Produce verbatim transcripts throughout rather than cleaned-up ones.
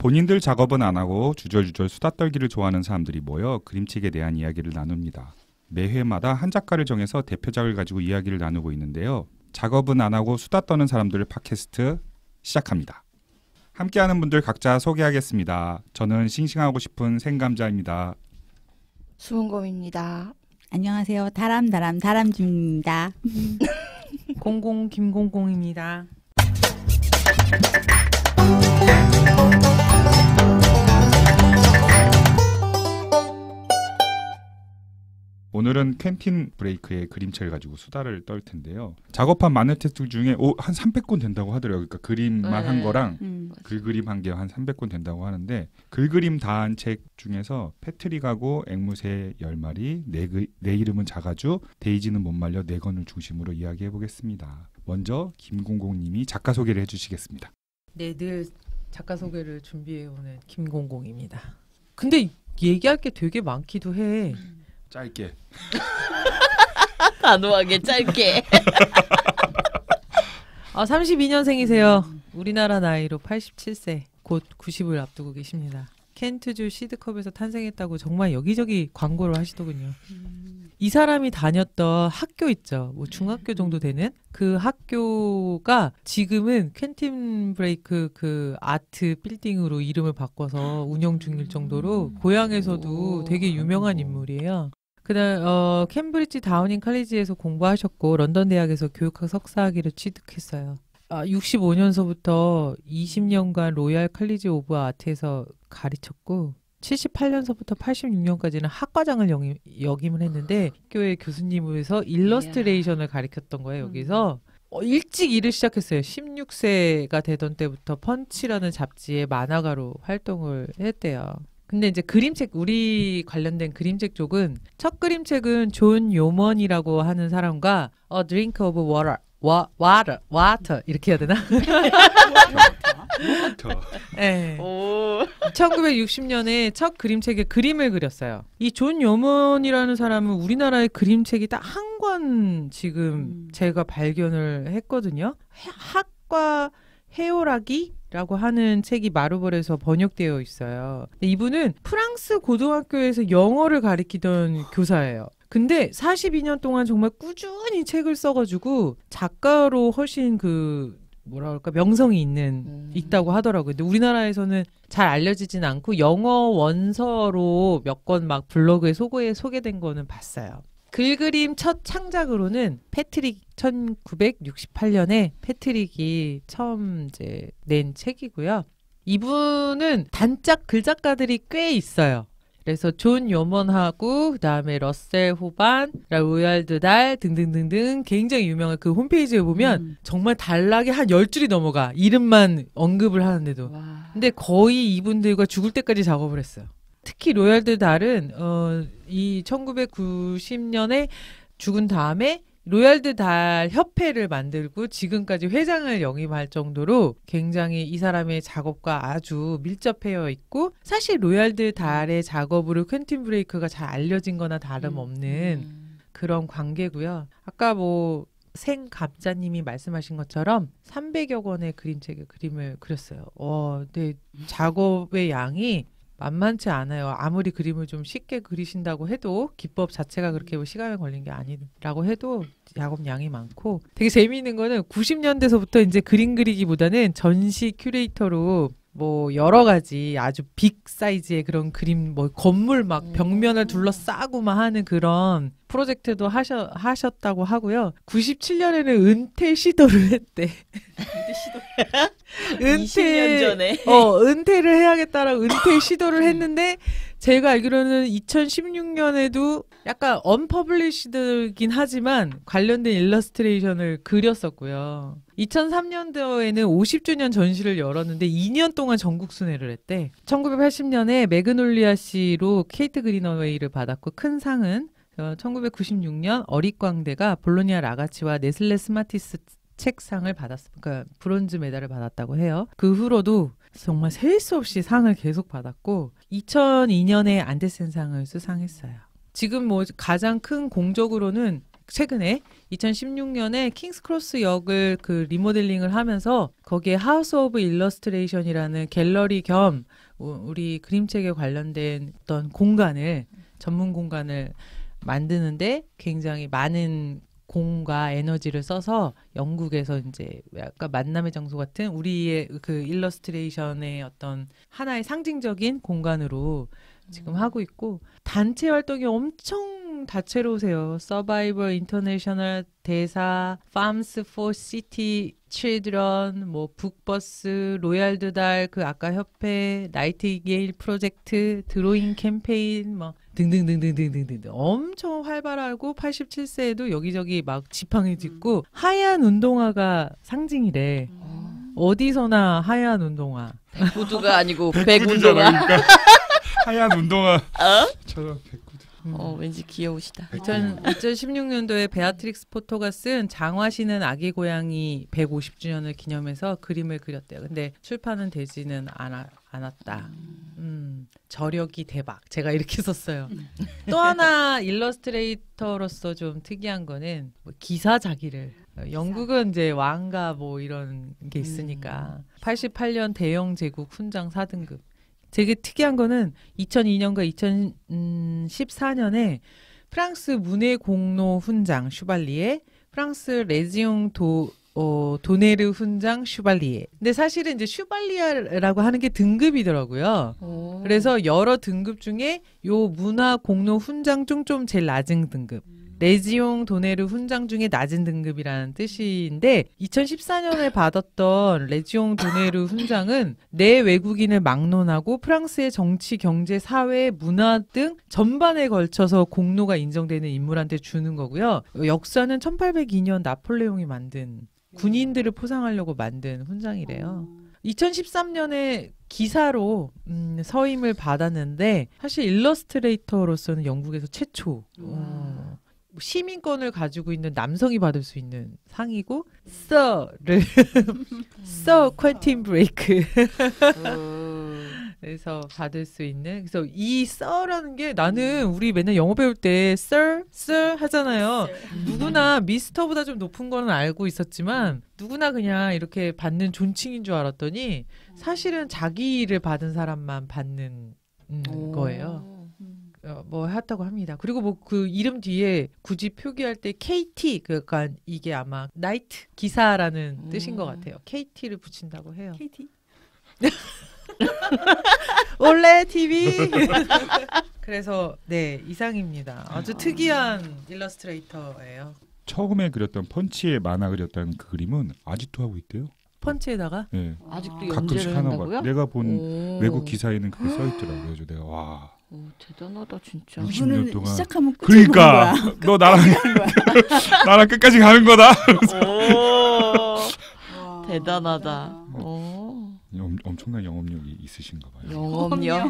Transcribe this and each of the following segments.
본인들 작업은 안 하고 주절주절 수다 떨기를 좋아하는 사람들이 모여 그림책에 대한 이야기를 나눕니다. 매 회마다 한 작가를 정해서 대표작을 가지고 이야기를 나누고 있는데요. 작업은 안 하고 수다 떠는 사람들 팟캐스트 시작합니다. 함께하는 분들 각자 소개하겠습니다. 저는 싱싱하고 싶은 생감자입니다. 수은검입니다. 안녕하세요. 다람다람 다람쥐입니다. 공공 김공공입니다. 오늘은 퀸틴 브레이크의 그림책을 가지고 수다를 떨 텐데요. 작업한 마누텍스트 중에 오, 한 삼백 권 된다고 하더라고요. 그러니까 그림만 네. 한 거랑 음. 글그림 한 개 한 삼백 권 된다고 하는데 글그림 다 한 책 중에서 패트릭하고 앵무새 열 마리, 내, 그, 내 이름은 자가주, 데이지는 못 말려 네 권을 중심으로 이야기해 보겠습니다. 먼저 김공공님이 작가 소개를 해주시겠습니다. 네, 늘 작가 소개를 준비해오는 김공공입니다. 근데 얘기할 게 되게 많기도 해. 짧게. 단호하게 짧게. 아, 삼십이 년생이세요. 우리나라 나이로 팔십칠 세, 곧 구십을 앞두고 계십니다. 켄트주 시드컵에서 탄생했다고 정말 여기저기 광고를 하시더군요. 이 사람이 다녔던 학교 있죠. 뭐 중학교 정도 되는 그 학교가 지금은 퀸틴 브레이크 그 아트 빌딩으로 이름을 바꿔서 운영 중일 정도로 고향에서도 되게 유명한 인물이에요. 그다음 어, 캠브리지 다우닝 칼리지에서 공부하셨고 런던 대학에서 교육학 석사학위를 취득했어요. 아, 육십오 년서부터 이십 년간 로얄 칼리지 오브 아트에서 가르쳤고 칠십팔 년서부터 팔십육 년까지는 학과장을 영임, 역임을 했는데 학교의 교수님으로서 일러스트레이션을 가르쳤던 거예요. 여기서 어, 일찍 일을 시작했어요. 십육 세가 되던 때부터 펀치라는 잡지의 만화가로 활동을 했대요. 근데 이제 그림책, 우리 관련된 그림책 쪽은 첫 그림책은 존 요먼이라고 하는 사람과 A Drink of Water, 와, water, water 이렇게 해야 되나? 네. 오. 천구백육십 년에 첫 그림책에 그림을 그렸어요. 이 존 요먼이라는 사람은 우리나라의 그림책이 딱 한 권 지금 음. 제가 발견을 했거든요. 학과 해오라기라고 하는 책이 마르볼에서 번역되어 있어요. 이분은 프랑스 고등학교에서 영어를 가르치던 교사예요. 근데 사십이 년 동안 정말 꾸준히 책을 써가지고 작가로 훨씬 그 뭐라 그럴까 명성이 있는 음. 있다고 하더라고요. 근데 우리나라에서는 잘 알려지진 않고 영어 원서로 몇 권 막 블로그에 소개에 소개된 거는 봤어요. 글그림 첫 창작으로는 패트릭 천구백육십팔 년에 패트릭이 처음 이제 낸 책이고요. 이분은 단짝 글작가들이 꽤 있어요. 그래서 존 요먼하고 그다음에 러셀 호반, 로얄드 달 등등등등 굉장히 유명한 그 홈페이지에 보면 음. 정말 단락이 한 열 줄이 넘어가. 이름만 언급을 하는데도. 와. 근데 거의 이분들과 죽을 때까지 작업을 했어요. 특히 로얄드 달은 어, 이 천구백구십 년에 죽은 다음에 로얄드 달 협회를 만들고 지금까지 회장을 역임할 정도로 굉장히 이 사람의 작업과 아주 밀접해어 있고 사실 로얄드 달의 작업으로 퀸틴 브레이크가 잘 알려진 거나 다름없는 음. 그런 관계고요. 아까 뭐 생감자님이 말씀하신 것처럼 삼백여 권의 그림책의 그림을 그렸어요. 어, 근데 작업의 양이 만만치 않아요. 아무리 그림을 좀 쉽게 그리신다고 해도 기법 자체가 그렇게 뭐 시간이 걸린 게 아니라고 해도 작업량이 많고 되게 재미있는 거는 구십 년대서부터 이제 그림 그리기보다는 전시 큐레이터로 뭐 여러 가지 아주 빅 사이즈의 그런 그림 뭐 건물 막 벽면을 둘러싸고 막 하는 그런 프로젝트도 하셔, 하셨다고 하고요. 구십칠 년에는 은퇴 시도를 했대. 은퇴 이십 년 전에. 어, 은퇴를 해야겠다라고 은퇴 시도를 했는데 제가 알기로는 이천십육 년에도 약간 언퍼블리시드긴 하지만 관련된 일러스트레이션을 그렸었고요. 이천삼 년도에는 오십 주년 전시를 열었는데 이 년 동안 전국 순회를 했대. 천구백팔십 년에 매그놀리아 씨로 케이트 그린어웨이를 받았고 큰 상은 천구백구십육 년 어릿광대가 볼로니아 라가치와 네슬레 스마티스 책상을 받았어. 그러니까 브론즈 메달을 받았다고 해요. 그 후로도 정말 셀 수 없이 상을 계속 받았고 이천이 년에 안데센상을 수상했어요. 지금 뭐 가장 큰 공적으로는 최근에 이천십육 년에 킹스크로스 역을 그 리모델링을 하면서 거기에 하우스 오브 일러스트레이션이라는 갤러리 겸 우리 그림책에 관련된 어떤 공간을 전문 공간을 만드는데 굉장히 많은 공과 에너지를 써서 영국에서 이제 약간 만남의 장소 같은 우리의 그 일러스트레이션의 어떤 하나의 상징적인 공간으로 지금 하고 있고 단체 활동이 엄청 다채로우세요. 서바이벌 인터내셔널 대사, Farms for City Children, 뭐 북버스, 로얄드 달, 그 아까 협회, 나이트게일 프로젝트, 드로잉 캠페인, 뭐 등등등등등등등 엄청 활발하고 팔십칠 세에도 여기저기 막 지팡이 짚고 하얀 운동화가 상징이래. 어디서나 하얀 운동화. 백구두가 아니고 백운동화. 그러니까 하얀 운동화. 어? 저런 백구두. 어, 왠지 귀여우시다. 이천십육 년도에 베아트릭스 포토가 쓴 장화시는 아기 고양이 백오십 주년을 기념해서 그림을 그렸대요. 근데 출판은 되지는 않아, 않았다. 음, 저력이 대박. 제가 이렇게 썼어요. 또 하나 일러스트레이터로서 좀 특이한 거는 뭐 기사 자기를. 영국은 이제 왕가 뭐 이런 게 있으니까 팔십팔 년 대영 제국 훈장 사 등급. 되게 특이한 거는 이천이 년과 이천십사 년에 프랑스 문예 공로 훈장 슈발리에, 프랑스 레지옹 도 어, 도네르 훈장 슈발리에. 근데 사실은 이제 슈발리아라고 하는 게 등급이더라고요. 오. 그래서 여러 등급 중에 요 문화 공로 훈장 중 좀 제일 낮은 등급. 레지옹 도네르 훈장 중에 낮은 등급이라는 뜻인데 이천십사 년에 받았던 레지옹 도네르 훈장은 내 외국인을 막론하고 프랑스의 정치, 경제, 사회, 문화 등 전반에 걸쳐서 공로가 인정되는 인물한테 주는 거고요. 역사는 천팔백이 년 나폴레옹이 만든 군인들을 포상하려고 만든 훈장이래요. 이천십삼 년에 기사로 음, 서임을 받았는데 사실 일러스트레이터로서는 영국에서 최초 어, 시민권을 가지고 있는 남성이 받을 수 있는 상이고 서를 서 퀸틴 브레이크 그래서 받을 수 있는 그래서 이 서라는 게 나는 우리 맨날 영어 배울 때 sir, sir 하잖아요. 누구나 미스터보다 좀 높은 거는 알고 있었지만 누구나 그냥 이렇게 받는 존칭인 줄 알았더니 사실은 자기 일을 받은 사람만 받는 음, 거예요. 어, 뭐 했다고 합니다. 그리고 뭐 그 이름 뒤에 굳이 표기할 때 케이티 그러니까 이게 아마 나이트 기사라는 음. 뜻인 것 같아요. 케이티를 붙인다고 해요. 케이티. 원래 티비. 그래서 네 이상입니다. 아주 특이한 일러스트레이터예요. 처음에 그렸던 펀치의 만화 그렸던 그 그림은 아직도 하고 있대요. 펀치에다가 네. 아직도 가끔씩 연재를 하나 한다고요? 봐. 내가 본 오. 외국 기사에는 그게 써 있더라고요. 그래서 내가 와. 오, 대단하다 진짜. 육십 년 이거는 동안. 시작하면 끝을 보는 그러니까 거야. 너 나랑 나랑 끝까지 가는 거다. 오, 대단하다. 오. 엄, 엄청난 영업력이 있으신가 봐요. 영업력.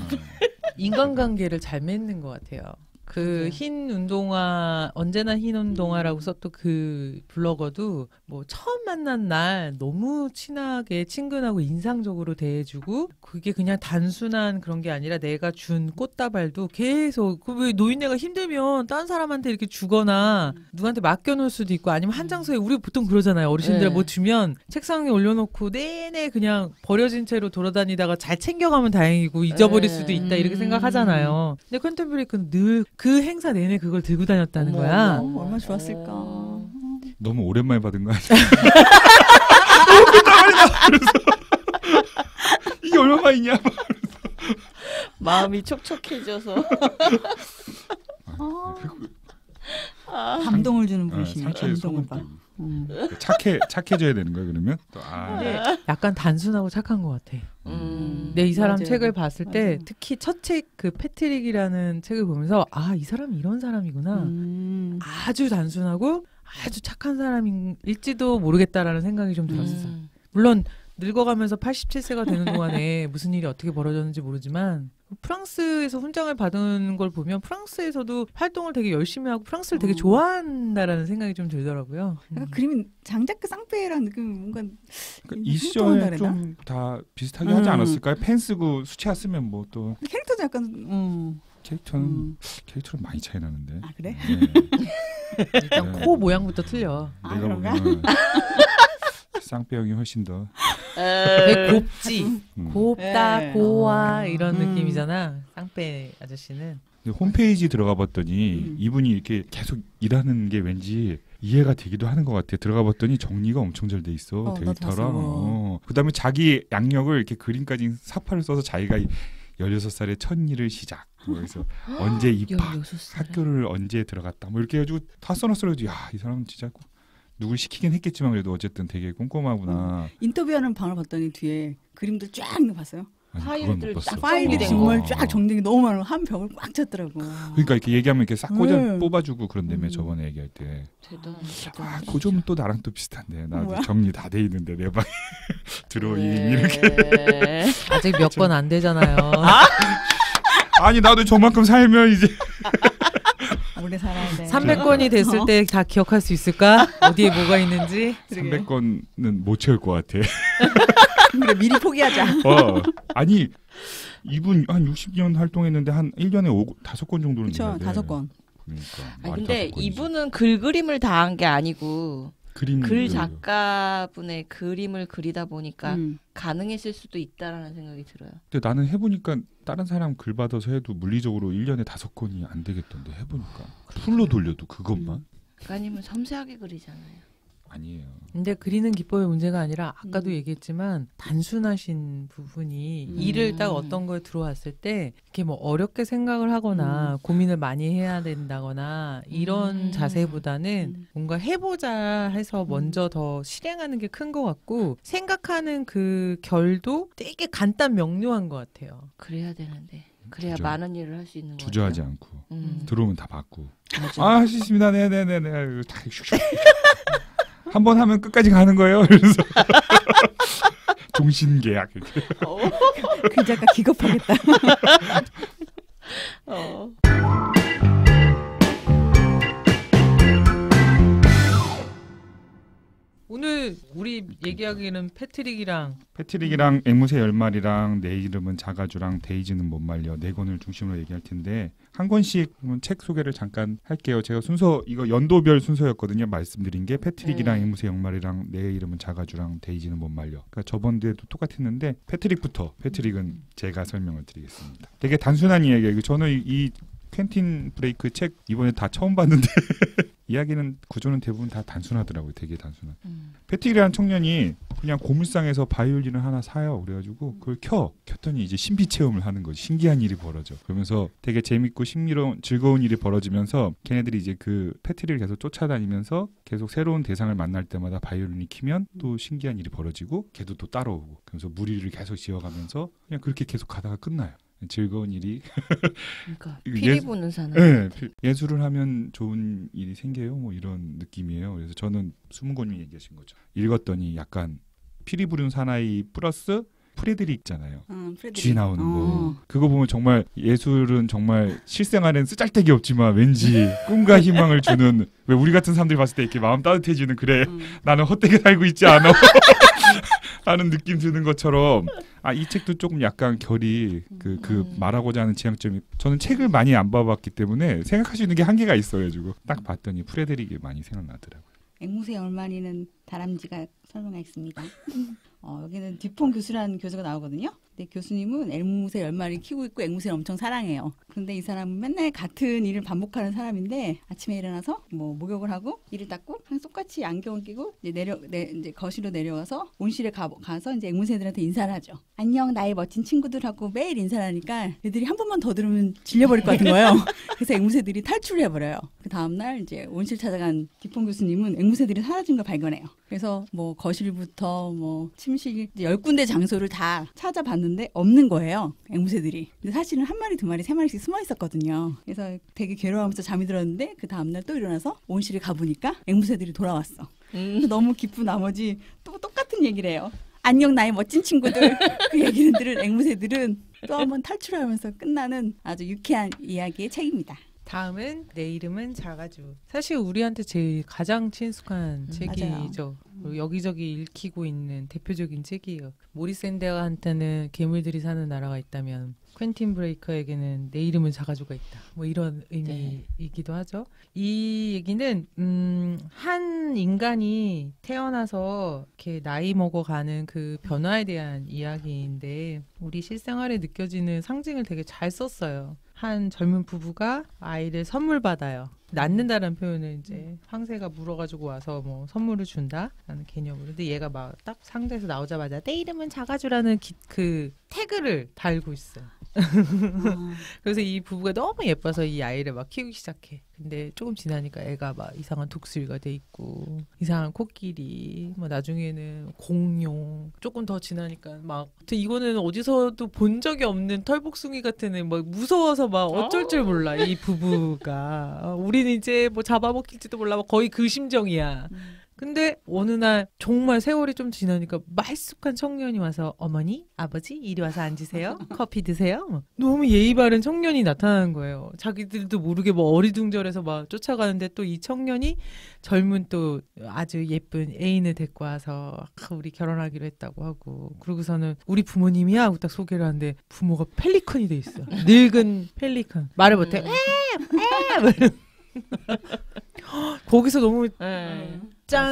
인간관계를 잘 맺는 것 같아요. 그 흰 운동화 언제나 흰 운동화라고 썼던 그 블로거도 뭐 처음 만난 날 너무 친하게 친근하고 인상적으로 대해주고 그게 그냥 단순한 그런 게 아니라 내가 준 꽃다발도 계속 그 왜 노인네가 힘들면 다른 사람한테 이렇게 주거나 누구한테 맡겨놓을 수도 있고 아니면 한 장소에 우리 보통 그러잖아요. 어르신들 네. 뭐 주면 책상에 올려놓고 내내 그냥 버려진 채로 돌아다니다가 잘 챙겨가면 다행이고 잊어버릴 네. 수도 있다 이렇게 음. 생각하잖아요. 근데 퀸튼 브레이크는 늘 그 행사 내내 그걸 들고 다녔다는 어머, 거야. 어머. 얼마나 좋았을까. 어. 너무 오랜만에 받은 거 아니야? 이게 얼마만이냐? 마음이 촉촉해져서. 아, 감동을 주는 어, 분이시네. 상처에 감동을 소금 봐. 뿌리고. 음. 착해 착해져야 되는 거야 그러면? 또, 아, 네. 약간 단순하고 착한 것 같아. 음. 내 이 사람 맞아요. 책을 봤을 때 맞아요. 특히 첫 책 그 패트릭이라는 책을 보면서 아, 이 사람이 이런 사람이구나. 음. 아주 단순하고 아주 착한 사람일지도 모르겠다라는 생각이 좀 들었어. 음. 물론 늙어가면서 팔십칠 세가 되는 동안에 무슨 일이 어떻게 벌어졌는지 모르지만 프랑스에서 훈장을 받은 걸 보면 프랑스에서도 활동을 되게 열심히 하고 프랑스를 되게 어. 좋아한다라는 생각이 좀 들더라고요. 약간 그림이 장자크 쌍페이라는 느낌이 뭔가 그러니까 이 흉통한다 시절에 그랬나? 좀 다 비슷하게 하지 음. 않았을까요? 펜 쓰고 수채화 쓰면 뭐 또 캐릭터도 약간 음. 캐릭터는 음. 캐릭터는 많이 차이 나는데. 아 그래? 네. 일단 네. 코 모양부터 틀려. 아, 내가 그런가? 보면 쌍배형이 훨씬 더 되게 곱지. 음. 곱다, 네. 고와 어. 이런 음. 느낌이잖아. 쌍배 아저씨는. 근데 홈페이지 들어가 봤더니 음. 이분이 이렇게 계속 일하는 게 왠지 이해가 되기도 하는 것 같아. 들어가 봤더니 정리가 엄청 잘 돼 있어. 어, 나도 봤어. 데이터랑. 어. 그다음에 자기 양력을 이렇게 그림까지 사파를 써서 자기가 열여섯 살에 첫 일을 시작. 뭐 그래서 언제 입학, 열여섯 살에. 학교를 언제 들어갔다. 뭐 이렇게 해가지고 다 써놨어요. 야, 이 사람은 진짜 누굴 시키긴 했겠지만 그래도 어쨌든 되게 꼼꼼하구나. 인터뷰하는 방을 봤더니 뒤에 그림들 쫙 있는 거 봤어요. 아니, 파일들 그건 못 봤어. 딱 파일들이 정리된 정말 거. 쫙 정리가 너무 많아. 한 벽을 꽉 찼더라고. 그러니까 이렇게 얘기하면 이렇게 싹 꽂아 음. 뽑아주고 그런다며 음. 저번에 얘기할 때. 대단. 아, 그 점은 또 나랑 또 비슷한데. 나도 뭐야? 정리 다 돼 있는데 내 방에 드로잉 네. 이렇게. 아직 몇 건 안 되잖아요. 아니 나도 저만큼 살면 이제 오래 살아야 돼. 삼백 건이 됐을 어? 때 다 기억할 수 있을까? 어디에 뭐가 있는지. 삼백 건은 못 채울 것 같아. 그래 미리 포기하자. 어. 아니 이분 한 육십 년 활동했는데 한 일 년에 오, 다섯 건 정도는 그렇죠. 내야 돼. 다섯 건. 그러니까. 아니, 말이 근데 다섯 건이지. 이분은 글 그림을 다 한 게 아니고 그림 글 그- 작가분의 그림을 그리다 보니까 음. 가능했을 수도 있다라는 생각이 들어요. 근데 나는 해보니까 다른 사람 글 받아서 해도 물리적으로 일 년에 다섯 건이 안 되겠던데 해보니까 풀로 돌려도 그것만 그러니까 아니면 섬세하게 그리잖아요. 아니에요. 근데 그리는 기법의 문제가 아니라 아까도 음. 얘기했지만 단순하신 부분이 음. 일을 딱 어떤 거에 들어왔을 때 이렇게 뭐 어렵게 생각을 하거나 음. 고민을 많이 해야 된다거나 이런 음. 자세보다는 음. 뭔가 해보자 해서 먼저 더 실행하는 게 큰 것 같고 생각하는 그 결도 되게 간단 명료한 것 같아요. 그래야 되는데 그래야 주저- 많은 일을 할 수 있는 거죠. 주저하지 않고 음. 들어오면 다 받고 맞아. 아 할 수 있습니다. 네네네네. 다 슉슉. 한 번 하면 끝까지 가는 거예요. 그래서 종신계약 이렇게. 그 작가 기겁하겠다. 어. 오늘 우리 얘기하기는 패트릭이랑 패트릭이랑 앵무새 열마리랑 내 이름은 자가주랑 데이지는 못 말려 네 권을 중심으로 얘기할 텐데 한 권씩 책 소개를 잠깐 할게요. 제가 순서 이거 연도별 순서였거든요. 말씀드린 게 패트릭이랑 네. 앵무새 열마리랑 내 이름은 자가주랑 데이지는 못 말려. 그러니까 저번에도 똑같았는데 패트릭부터 패트릭은 제가 설명을 드리겠습니다. 되게 단순한 이야기예요. 저는 이, 이 퀸틴 브레이크 책 이번에 다 처음 봤는데 이야기는 구조는 대부분 다 단순하더라고요. 되게 단순한. 음. 패트릭이라는 청년이 그냥 고물상에서 바이올린을 하나 사요. 그래가지고 그걸 켜. 켰더니 이제 신비 체험을 하는 거지. 신기한 일이 벌어져. 그러면서 되게 재밌고 신비로운 즐거운 일이 벌어지면서 걔네들이 이제 그 패트릭을 계속 쫓아다니면서 계속 새로운 대상을 만날 때마다 바이올린이 키면 또 신기한 일이 벌어지고 걔도 또 따라오고 그래서 무리를 계속 지어가면서 그냥 그렇게 계속 가다가 끝나요. 즐거운 일이. 그러니까 이거 피리 예- 보는 사나이. 네, 예술을 하면 좋은 일이 생겨요. 뭐 이런 느낌이에요. 그래서 저는 수문고님이 얘기하신 거죠. 읽었더니 약간 피리 부른 사나이 플러스 프레드릭 있잖아요. 음, 프레드릭. 쥐 나오는 어. 거. 그거 보면 정말 예술은 정말 실생활엔 쓰잘데기 없지만 왠지 꿈과 희망을 주는 왜 우리 같은 사람들이 봤을 때 이렇게 마음 따뜻해지는 그래. 음. 나는 헛되게 살고 있지 않아. 하는 느낌 드는 것처럼 아 이 책도 조금 약간 결이 그, 그 음. 말하고자 하는 지향점이 저는 책을 많이 안 봐봤기 때문에 생각할 수 있는 게 한계가 있어가지고 딱 봤더니 프레드릭이 많이 생각나더라고요. 앵무새 열마리는 다람쥐가 설명하겠습니다. 어, 여기는 디폰 교수라는 교수가 나오거든요. 근데 교수님은 앵무새 열마리 키우고 있고 앵무새를 엄청 사랑해요. 그런데 이 사람은 맨날 같은 일을 반복하는 사람인데 아침에 일어나서 뭐 목욕을 하고 이를 닦고 항상 똑같이 안경을 끼고 이제 내려 내, 이제 거실로 내려와서 온실에 가, 가서 이제 앵무새들한테 인사를 하죠. 안녕 나의 멋진 친구들하고 매일 인사를 하니까 애들이 한 번만 더 들으면 질려버릴 것 같은 거예요. 그래서 앵무새들이 탈출을 해버려요. 그 다음날 이제 온실 찾아간 디폰 교수님은 앵무새들이 사라진 걸 발견해요. 그래서 뭐 거실부터 뭐 침실 이제 열 군데 장소를 다 찾아봤는데 없는 거예요. 앵무새들이. 근데 사실은 한 마리 두 마리 세 마리씩 숨어 있었거든요. 그래서 되게 괴로워하면서 잠이 들었는데 그 다음날 또 일어나서 온실에 가보니까 앵무새들이 돌아왔어. 음. 너무 기쁜 나머지 또 똑같은 얘기를 해요. 안녕 나의 멋진 친구들. 그 얘기를 들은 앵무새들은 또 한번 탈출하면서 끝나는 아주 유쾌한 이야기의 책입니다. 다음은 내 이름은 자가주. 사실 우리한테 제일 가장 친숙한 음, 책이죠. 그리고 여기저기 읽히고 있는 대표적인 책이에요. 모리스 샌델한테는 괴물들이 사는 나라가 있다면 퀸틴 브레이커에게는 내 이름은 자가주가 있다. 뭐 이런 의미이기도 하죠. 이 얘기는 음, 한 인간이 태어나서 이렇게 나이 먹어가는 그 변화에 대한 이야기인데 우리 실생활에 느껴지는 상징을 되게 잘 썼어요. 한 젊은 부부가 아이를 선물 받아요. 낳는다라는 표현을 이제 황새가 물어가지고 와서 뭐 선물을 준다라는 개념으로. 근데 얘가 막 딱 상자에서 나오자마자 내 이름은 자가주라는 기, 그 태그를 달고 있어요. 아. 그래서 이 부부가 너무 예뻐서 이 아이를 막 키우기 시작해. 근데 조금 지나니까 애가 막 이상한 독수리가 돼 있고 이상한 코끼리, 뭐 나중에는 공룡, 조금 더 지나니까 막 이거는 어디서도 본 적이 없는 털복숭이 같은 애, 막 무서워서 막 어쩔 줄 몰라 이 부부가. 우리는 이제 뭐 잡아먹힐지도 몰라, 막 거의 그 심정이야. 근데 어느 날 정말 세월이 좀 지나니까 말쑥한 청년이 와서 어머니, 아버지 이리 와서 앉으세요. 커피 드세요. 너무 예의 바른 청년이 나타나는 거예요. 자기들도 모르게 뭐 어리둥절해서 막 쫓아가는데 또 이 청년이 젊은 또 아주 예쁜 애인을 데리고 와서 아, 우리 결혼하기로 했다고 하고, 그러고서는 우리 부모님이야 하고 딱 소개를 하는데 부모가 펠리컨이 돼 있어. 늙은 펠리컨. 말을 못해. 에! 거기서 너무 네.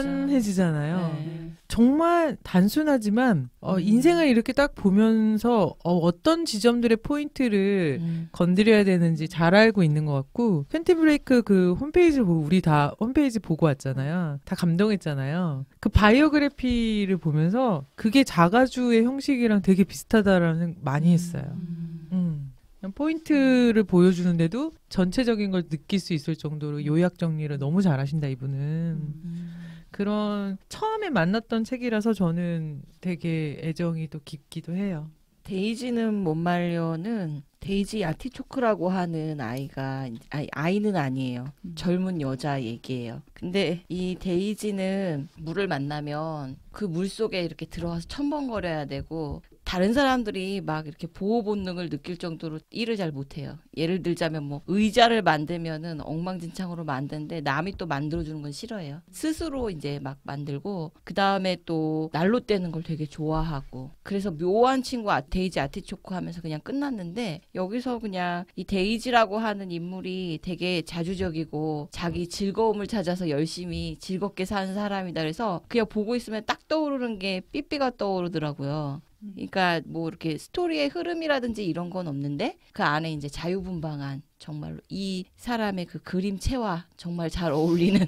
짠해지잖아요. 네. 정말 단순하지만 어, 음. 인생을 이렇게 딱 보면서 어, 어떤 지점들의 포인트를 음. 건드려야 되는지 잘 알고 있는 것 같고, 퀸틴 브레이크 그 홈페이지 보고 우리 다 홈페이지 보고 왔잖아요. 다 감동했잖아요. 그 바이오그래피를 보면서 그게 자가주의 형식이랑 되게 비슷하다라는 생각 많이 했어요. 음. 음. 그냥 포인트를 보여주는데도 전체적인 걸 느낄 수 있을 정도로 요약 정리를 너무 잘하신다 이분은. 음. 그런 처음에 만났던 책이라서 저는 되게 애정이 또 깊기도 해요. 데이지는 못 말려는 데이지 아티초크라고 하는 아이가 아이, 아이는 아니에요. 음. 젊은 여자 얘기예요. 근데 이 데이지는 물을 만나면 그 물 속에 이렇게 들어가서 첨벙거려야 되고, 다른 사람들이 막 이렇게 보호 본능을 느낄 정도로 일을 잘 못해요. 예를 들자면 뭐 의자를 만들면은 엉망진창으로 만드는데 남이 또 만들어주는 건 싫어해요. 스스로 이제 막 만들고, 그 다음에 또 난로 떼는 걸 되게 좋아하고, 그래서 묘한 친구 아, 데이지 아티초크 하면서 그냥 끝났는데, 여기서 그냥 이 데이지라고 하는 인물이 되게 자주적이고 자기 즐거움을 찾아서 열심히 즐겁게 사는 사람이다. 그래서 그냥 보고 있으면 딱 떠오르는 게 삐삐가 떠오르더라고요. 그러니까 뭐 이렇게 스토리의 흐름이라든지 이런 건 없는데 그 안에 이제 자유분방한, 정말로 이 사람의 그 그림체와 정말 잘 어울리는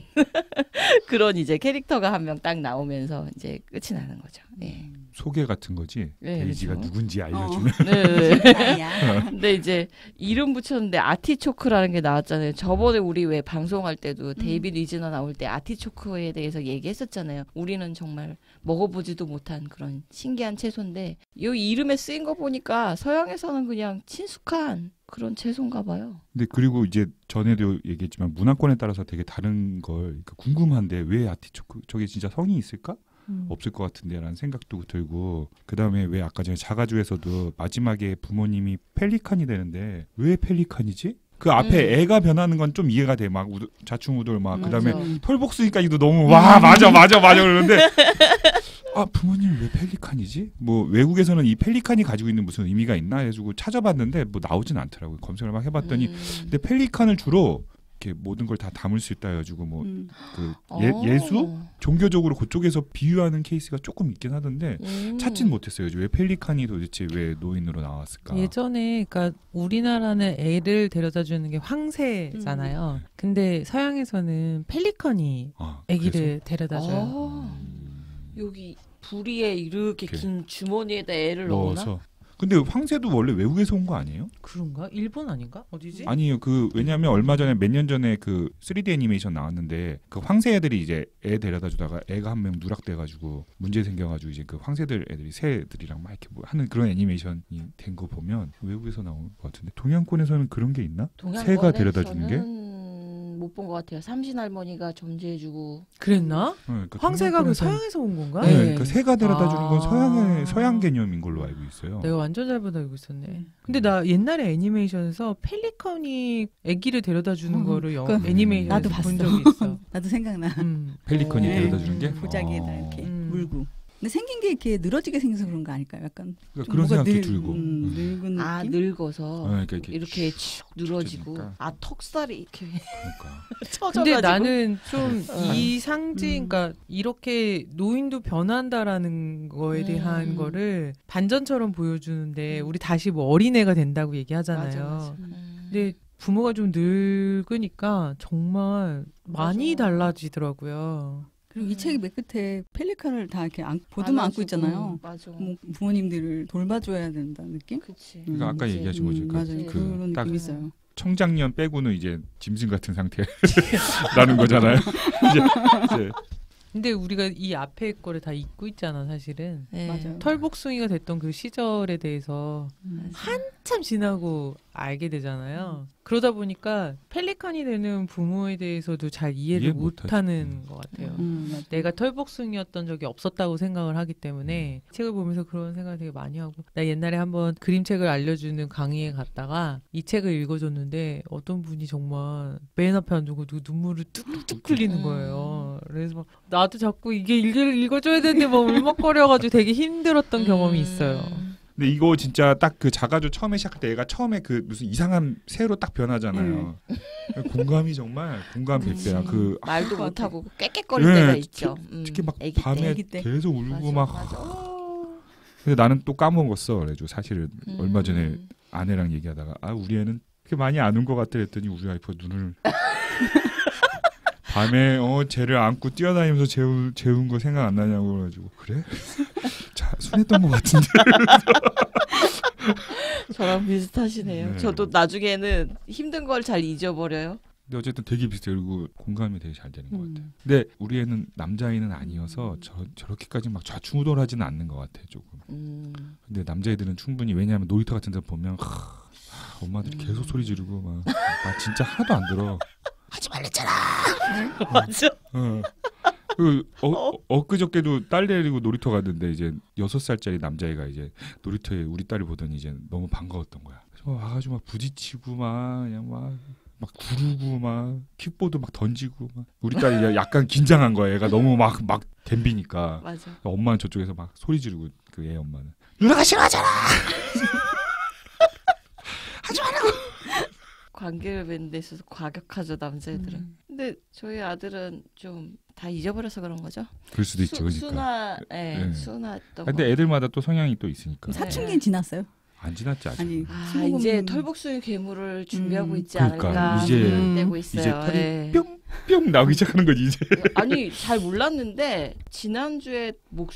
그런 이제 캐릭터가 한 명 딱 나오면서 이제 끝이 나는 거죠. 네. 소개 같은 거지. 네, 데이지가 그렇죠. 누군지 알려주면. 네. 아야. 근데 이제 이름 붙였는데 아티초크라는 게 나왔잖아요. 저번에 우리 왜 방송할 때도 데이비드 리즈너 나올 때 아티초크에 대해서 얘기했었잖아요. 우리는 정말 먹어보지도 못한 그런 신기한 채소인데 이 이름에 쓰인 거 보니까 서양에서는 그냥 친숙한 그런 채소인가 봐요. 근데 그리고 이제 전에도 얘기했지만 문화권에 따라서 되게 다른 걸, 그러니까 궁금한데 왜 아티초크, 저게 진짜 성이 있을까? 음. 없을 것 같은데라는 생각도 들고, 그 다음에 왜 아까 전에 자가주에서도 마지막에 부모님이 펠리칸이 되는데 왜 펠리칸이지? 그 앞에 음. 애가 변하는 건 좀 이해가 돼. 막 우드, 좌충우돌 막, 그 다음에 맞아. 털복숭이까지도 너무 와 맞아 맞아 맞아 그러는데 아 부모님 왜 펠리칸이지? 뭐 외국에서는 이 펠리칸이 가지고 있는 무슨 의미가 있나 해가지고 찾아봤는데 뭐 나오진 않더라고요. 검색을 막 해봤더니 음. 근데 펠리칸을 주로 이렇게 모든 걸 다 담을 수 있다 해가지고 뭐 음. 그 예, 어. 예수 종교적으로 그쪽에서 비유하는 케이스가 조금 있긴 하던데 음. 찾진 못했어요. 왜 펠리칸이 도대체 왜 노인으로 나왔을까? 예전에 그러니까 우리나라는 애를 데려다 주는 게 황새잖아요. 근데 서양에서는 펠리컨이 아, 아기를 데려다 줘요. 아, 여기 부리에 이렇게 이렇게 긴 주머니에다 애를 그래서 넣나? 넣어서 근데 황새도 원래 외국에서 온 거 아니에요? 그런가? 일본 아닌가? 어디지? 아니요. 그 왜냐하면 얼마 전에 몇 년 전에 그 쓰리디 애니메이션 나왔는데 그 황새 애들이 이제 애 데려다 주다가 애가 한 명 누락돼가지고 문제 생겨가지고 이제 그 황새들 애들이 새들이랑 막 이렇게 뭐 하는 그런 애니메이션이 된 거 보면 외국에서 나온 것 같은데 동양권에서는 그런 게 있나? 새가 데려다 주는 게? 동양권에서는 못 본 것 같아요. 삼신 할머니가 점지해주고. 그랬나? 네, 그러니까 황새가 그 동양권에서- 서양에서 온 건가? 네, 네. 그러니까 새가 데려다 주는 건 아. 서양의 서양 개념인 걸로 알고 있어요. 내가 완전 잘못 알고 있었네. 근데 나 옛날에 애니메이션에서 펠리컨이 아기를 데려다 주는 어, 거를 영, 그- 애니메이션에서 나도 본 봤어. 적이 있어. 나도 생각나. 음. 펠리컨이 네. 데려다 주는 게 보자기에다 어. 이렇게 음. 물고. 근데 생긴 게 이렇게 늘어지게 생겨서 그런 거 아닐까요? 약간 그러니까 좀 그런 뭐가 생각도 늘- 들고. 음, 음. 늙은 아 느낌? 늙어서 네, 그러니까 이렇게 이렇게 쭉 늘어지고 찢어지니까. 아 턱살이 이렇게 그러니까. 처져가지고. 근데 나는 좀 어. 이 상징, 음. 그러니까 이렇게 노인도 변한다라는 거에 대한 음. 거를 반전처럼 보여주는데 음. 우리 다시 뭐 어린애가 된다고 맞아, 얘기하잖아요. 맞아. 음. 근데 부모가 좀 늙으니까 정말 많이 맞아. 달라지더라고요. 그리고 이 책이 맨 끝에 펠리칸을 다 이렇게 안, 보드만 안고 안아주고. 있잖아요. 맞아. 뭐 부모님들을 돌봐줘야 된다는 느낌? 그치. 그러니까 아까 이제- 얘기하신 거지. 음, 그- 맞아요. 그 그런 딱 느낌이 있어요. 청장년 빼고는 이제 짐승 같은 상태라는 거잖아요. 이제, 이제 근데 우리가 이 앞에 거를 다 잊고 있잖아, 사실은. 네. 맞아요. 털복숭이가 됐던 그 시절에 대해서 음. 한참 지나고 알게 되잖아요. 그러다 보니까 펠리칸이 되는 부모에 대해서도 잘 이해를 이해 못하는 못하지. 것 같아요. 음, 맞아요. 내가 털복숭이였던 적이 없었다고 생각을 하기 때문에 책을 보면서 그런 생각을 되게 많이 하고, 나 옛날에 한번 그림책을 알려주는 강의에 갔다가 이 책을 읽어줬는데 어떤 분이 정말 맨 앞에 앉고 눈물을 뚝뚝뚝 흘리는 거예요. 그래서 막 나도 자꾸 이게 읽, 읽어줘야 되는데 막 울먹거려가지고 되게 힘들었던 경험이 있어요. 음. 근데 이거 진짜 딱 그 자가주 처음에 시작할 때 얘가 처음에 그 무슨 이상한 새로 딱 변하잖아요. 공감이 정말 공감 백 배야. 그 아, 말도 것 못하고 깨깨거릴 네, 때가 특히- 있죠. 음, 특히 막 애기 때. 밤에 애기 때. 계속 울고 맞아, 막. 맞아. 근데 나는 또 까먹었어. 그래가지고 사실은 음. 얼마 전에 아내랑 얘기하다가 아 우리 애는 그렇게 많이 안 운 것 같아 했더니 우리 와이프가 눈을 밤에 어 쟤를 안고 뛰어다니면서 재운 재운 거 생각 안 나냐고 그래가지고 그래? 자 순했던 것 같은데. 저랑 비슷하시네요. 네. 저도 나중에는 힘든 걸 잘 잊어버려요. 근데 어쨌든 되게 비슷해. 그리고 공감이 되게 잘 되는 것 같아. 음. 근데 우리 애는 남자애는 아니어서 저 저렇게까지 막 좌충우돌하지는 않는 것 같아 조금. 음. 근데 남자애들은 충분히 왜냐하면 놀이터 같은 데 보면 하, 하, 엄마들이 음. 계속 소리 지르고 막 나 진짜 하나도 안 들어. 하지 말랬잖아. 맞아. 어. 그 어, 엊그저께도 딸 데리고 놀이터 갔는데 이제 여섯 살짜리 남자애가 이제 놀이터에 우리 딸을 보더니 이제 너무 반가웠던 거야. 그래서 와가지고 막 부딪히고 막 그냥 막 막 구르고 막 킥보드 막 던지고 막 우리 딸이 약간 긴장한 거야. 애가 너무 막 막 댐비니까 맞아. 엄마는 저쪽에서 막 소리 지르고 그 애 엄마는 누나가 싫어하잖아. 하지 말라고. 관계를 맺는 데 있어서 과격하죠 남자애들은. 음. 근데 저희 아들은 좀 다 잊어버려서 그런 거죠. 그럴 수도 있죠. 그러니까. 순화, 예, 네. 순화했던 근데 거. 애들마다 또 성향이 또 있으니까 사- 사춘기는 지났어요. 안 지났지 아직. 아니 아 스무 이제 번- 털복숭이 괴물을 준비하고 음, 있지 그러니까 않을까 이제- 생각되고 이제 있어요. 털이 예. 뿅 나오기 시작하는 거지 이제. 아니 잘 몰랐는데 지난주에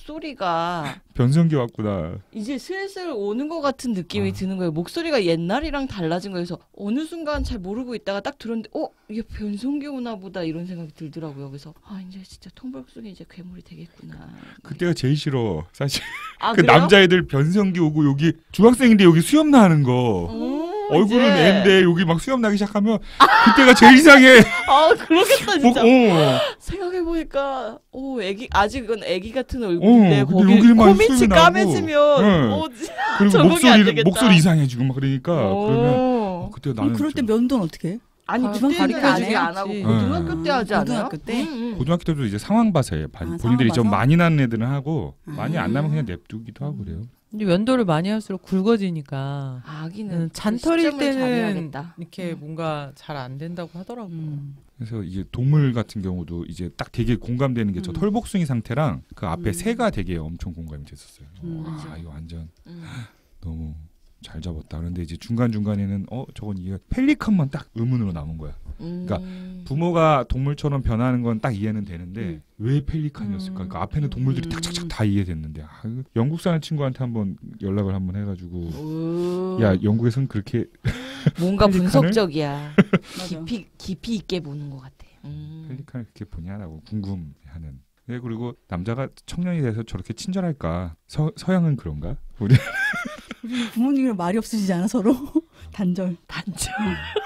목소리가 변성기 왔구나. 이제 슬슬 오는 것 같은 느낌이 아. 드는 거예요. 목소리가 옛날이랑 달라진 거여서 어느 순간 잘 모르고 있다가 딱 들었는데 어? 이게 변성기 오나 보다 이런 생각이 들더라고요. 그래서 아 이제 진짜 통복숭이 이제 괴물이 되겠구나. 그때가 제일 싫어. 사실 아, 그 그래요? 남자애들 변성기 오고 여기 중학생인데 여기 수염 나는 거. 음, 얼굴은 이제. 애인데 여기 막 수염 나기 시작하면 그때가 제일 이상해. 아 그러겠다 뭐, 진짜. 어. 생각해 보니까 오 애기 아직은 애기 같은 얼굴인데 어, 근데 거기 여기만 코밑이 수염이 나고. 까매지면 응. 어, 그리고 적응이 안 목소리 되겠다. 목소리 이상해지고 막 그러니까 그러면 오. 어, 그때 그럼 나는 그럴 때 좀- 면도는 어떻게 해? 아니 아, 그때는 가리가 안 아직 해요? 안 하고 그치. 고등학교 때 하지 않아요? 고등학교 때? 응, 응. 고등학교 때도 이제 상황 봐서 해. 반- 아, 본인들이 상황 좀 봐서? 많이 난 애들은 하고 아. 많이 안 나면 그냥 냅두기도 하고 그래요. 근데 면도를 많이 할수록 굵어지니까 아기는 음, 잔털일 그 시점을 때는 잘해야겠다. 이렇게 음. 뭔가 잘 안 된다고 하더라고요. 음. 그래서 이게 동물 같은 경우도 이제 딱 되게 공감되는 게 저 음. 털복숭이 상태랑 그 앞에 음. 새가 되게 엄청 공감이 됐었어요. 음. 와 이거 완전 음. 너무 잘 잡았다. 그런데 이제 중간 중간에는 어 저건 이게 펠리컨만 딱 의문으로 남은 거야. 음. 그러니까 부모가 동물처럼 변하는 건 딱 이해는 되는데 음. 왜 펠리칸이었을까? 그러니까 앞에는 동물들이 음. 탁탁탁 다 이해됐는데 아, 이거 영국 사는 친구한테 한번 연락을 한번 해가지고 오. 야 영국에선 그렇게 뭔가 펠리칸을? 분석적이야. 맞아. 깊이 깊이 있게 보는 것 같아. 음. 펠리칸을 그렇게 보냐라고 궁금해하는. 네, 그리고 남자가 청년이 돼서 저렇게 친절할까? 서, 서양은 그런가? 우리 부모님이랑 말이 없으시지 않아 서로? 단절. 단점.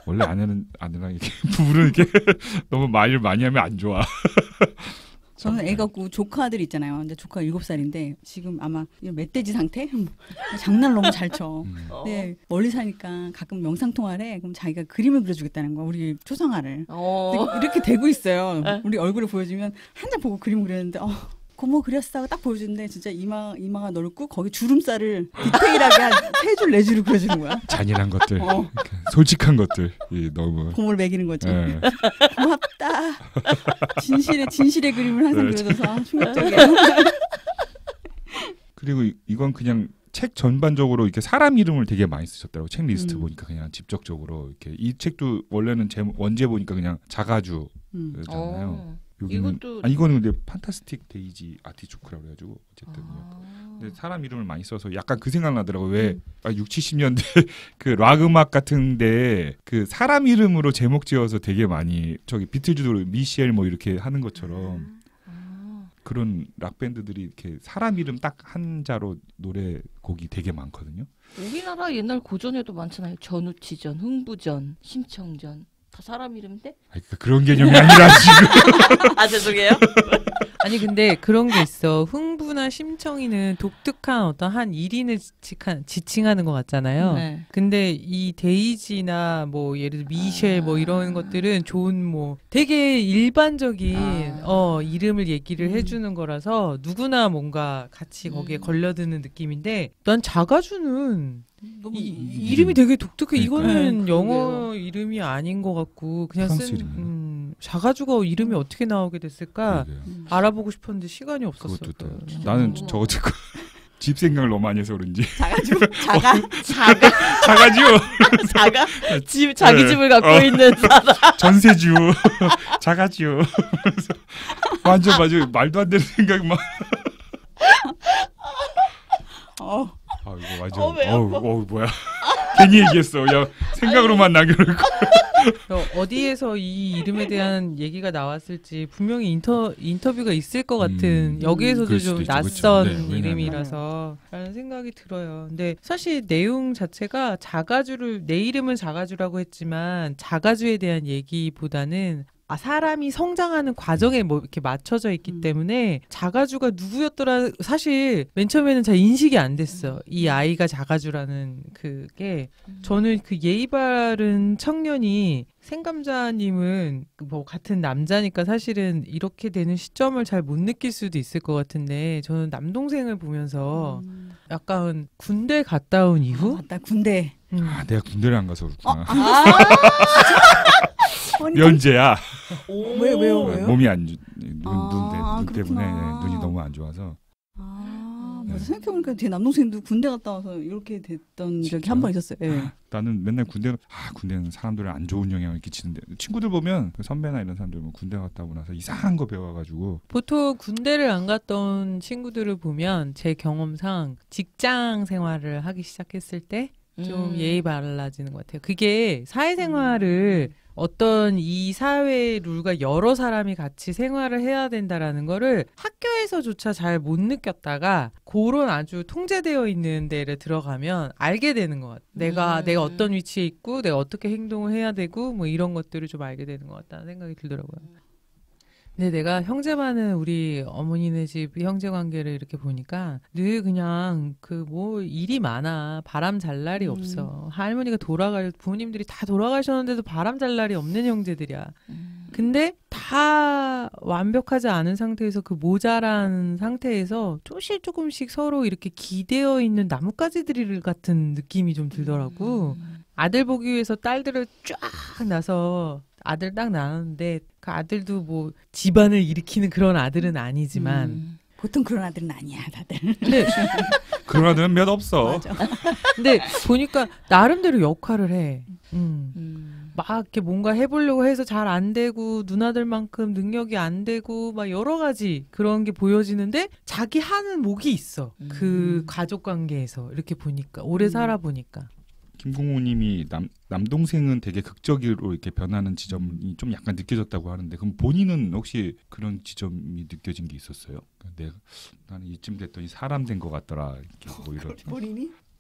원래 아내는 아내랑 이렇게 부부는 이렇게 너무 말을 많이 하면 안 좋아. 저는 애 갖고 조카들 있잖아요. 근데 조카 일곱 살인데 지금 아마 이런 멧돼지 상태? 장난 너무 잘 쳐. 음. 네, 멀리 사니까 가끔 영상 통화를 해. 그럼 자기가 그림을 그려주겠다는 거야. 우리 초상화를. 어. 근데 이렇게 되고 있어요. 네. 우리 얼굴을 보여주면 한 장 보고 그림 그렸는데 어, 고모 그렸어 하고 딱 보여주는데 진짜 이마, 이마가 넓고 거기 주름살을 디테일하게 한 세 줄, 네 줄을 그려주는 거야. 잔인한 것들, 어. 이렇게 솔직한 것들, 이 너무. 고모를 매기는 거지. 예. 고맙다. 진실의 진실의 그림을 항상 네. 그려줘서 충격적이야. 그리고 이, 이건 그냥 책 전반적으로 이렇게 사람 이름을 되게 많이 쓰셨더라고. 책 리스트 음. 보니까 그냥 직접적으로 이렇게 이 책도 원래는 제목 원제 보니까 그냥 자가주잖아요. 음. 어. 여기는 이것도- 아 이거는 근데 판타스틱 데이지 아티초크라고 해가지고 어쨌든 아. 근데 사람 이름을 많이 써서 약간 그 생각 나더라고. 왜 음. 아, 육십, 칠십 년대 그 락 음악 같은데 그 사람 이름으로 제목 지어서 되게 많이 저기 비틀즈도 미셸 뭐 이렇게 하는 것처럼 아. 그런 락 밴드들이 이렇게 사람 이름 딱 한자로 노래곡이 되게 많거든요. 우리나라 옛날 고전에도 많잖아요. 전우치전, 흥부전, 심청전. 다 사람 이름인데? 아니, 그- 그런 개념이 아니라 지금. 아 죄송해요. 아니 근데 그런 게 있어. 흥부나 심청이는 독특한 어떤 한 일인을 지칭한, 지칭하는 것 같잖아요. 네. 근데 이 데이지나 뭐 예를 들어 미셸 뭐 이런 것들은 좋은 뭐 되게 일반적인 아. 어 이름을 얘기를 음. 해주는 거라서 누구나 뭔가 같이 거기에 음. 걸려드는 느낌인데 난 자가주는 너무 이, 이름이 되게 독특해. 그러니까요. 이거는 네, 영어 이름이 아닌 것 같고 그냥 프랑스 쓴 이름이에요. 음, 자가주가 이름이 어떻게 나오게 됐을까 그러게요. 음. 알아보고 싶었는데 시간이 없었어. 그것도 또 음. 나는 음. 저거 듣고 집 생각을 너무 많이 해서 그런지 작아지고 작아. 자가 자가지요. 자가 집 자기 네. 집을 갖고 어. 있는 사람. 전세지요. 자가지요. 그래서 완전 맞아 말도 안 되는 생각 막. 어. 아 이거 완전 어, 왜 어우 아파? 어우 뭐야. 괜히 얘기했어. 그냥 생각으로만 남겨놓고. 어, 어디에서 이 이름에 대한 얘기가 나왔을지 분명히 인터 인터뷰가 있을 것 같은 음, 여기에서도 그럴 수도 좀 있죠. 낯선 그쵸. 네, 왜냐면- 이름이라서 라는 생각이 들어요. 근데 사실 내용 자체가 자가주를 내 이름은 자가주라고 했지만 자가주에 대한 얘기보다는 아, 사람이 성장하는 과정에 뭐 이렇게 맞춰져 있기 음. 때문에 자가주가 누구였더라 사실 맨 처음에는 잘 인식이 안 됐어. 이 아이가 자가주라는 그게 저는 그 예의 바른 청년이 생감자님은 뭐 같은 남자니까 사실은 이렇게 되는 시점을 잘 못 느낄 수도 있을 것 같은데 저는 남동생을 보면서 음. 약간 군대 갔다 온 어, 이후 맞다 군대. 음. 아 내가 군대를 안 가서 그렇구나. 아. 면제야. 왜, 왜요? 왜요? 몸이 안 좋. 눈, 아, 눈, 때- 눈 때문에 그렇구나. 눈이 너무 안 좋아서. 아, 네. 맞아. 생각해보니까 제 남동생도 군대 갔다 와서 이렇게 됐던 적이 한 번 있었어요. 예. 나는 맨날 군대 아 군대는 사람들을 안 좋은 영향을 끼치는데 친구들 보면 그 선배나 이런 사람들 보면 군대 갔다 오고 나서 이상한 거 배워가지고 보통 군대를 안 갔던 친구들을 보면 제 경험상 직장 생활을 하기 시작했을 때 좀 음. 예의 바라지는 것 같아요. 그게 사회생활을 어떤 이 사회의 룰과 여러 사람이 같이 생활을 해야 된다라는 거를 학교에서조차 잘 못 느꼈다가 그런 아주 통제되어 있는 데를 들어가면 알게 되는 것 같아요. 내가 음. 내가 어떤 위치에 있고 내가 어떻게 행동을 해야 되고 뭐 이런 것들을 좀 알게 되는 것 같다는 생각이 들더라고요. 근데 내가 형제 많은 우리 어머니네 집 형제 관계를 이렇게 보니까 늘 그냥 그 뭐 일이 많아. 바람 잘 날이 음. 없어. 할머니가 돌아갈 부모님들이 다 돌아가셨는데도 바람 잘 날이 없는 형제들이야. 음. 근데 다 완벽하지 않은 상태에서 그 모자란 상태에서 조금씩 조금씩 서로 이렇게 기대어 있는 나뭇가지들 같은 느낌이 좀 들더라고. 음. 아들 보기 위해서 딸들을 쫙 나서 아들 딱 낳았는데 그 아들도 뭐 집안을 일으키는 그런 아들은 아니지만 음. 보통 그런 아들은 아니야, 다들. 근데, 그런 아들은 몇 없어. 맞아. 근데 보니까 나름대로 역할을 해. 음. 음. 막 이렇게 뭔가 해보려고 해서 잘 안 되고 누나들만큼 능력이 안 되고 막 여러 가지 그런 게 보여지는데 자기 하는 목이 있어. 그 음. 가족 관계에서 이렇게 보니까 오래 음. 살아보니까. 김공호님이 남 남동생은 되게 극적으로 이렇게 변하는 지점이 좀 약간 느껴졌다고 하는데 그럼 본인은 혹시 그런 지점이 느껴진 게 있었어요? 내가 나는 이쯤 됐더니 사람 된 것 같더라. 이렇게 뭐 이런. 본인이?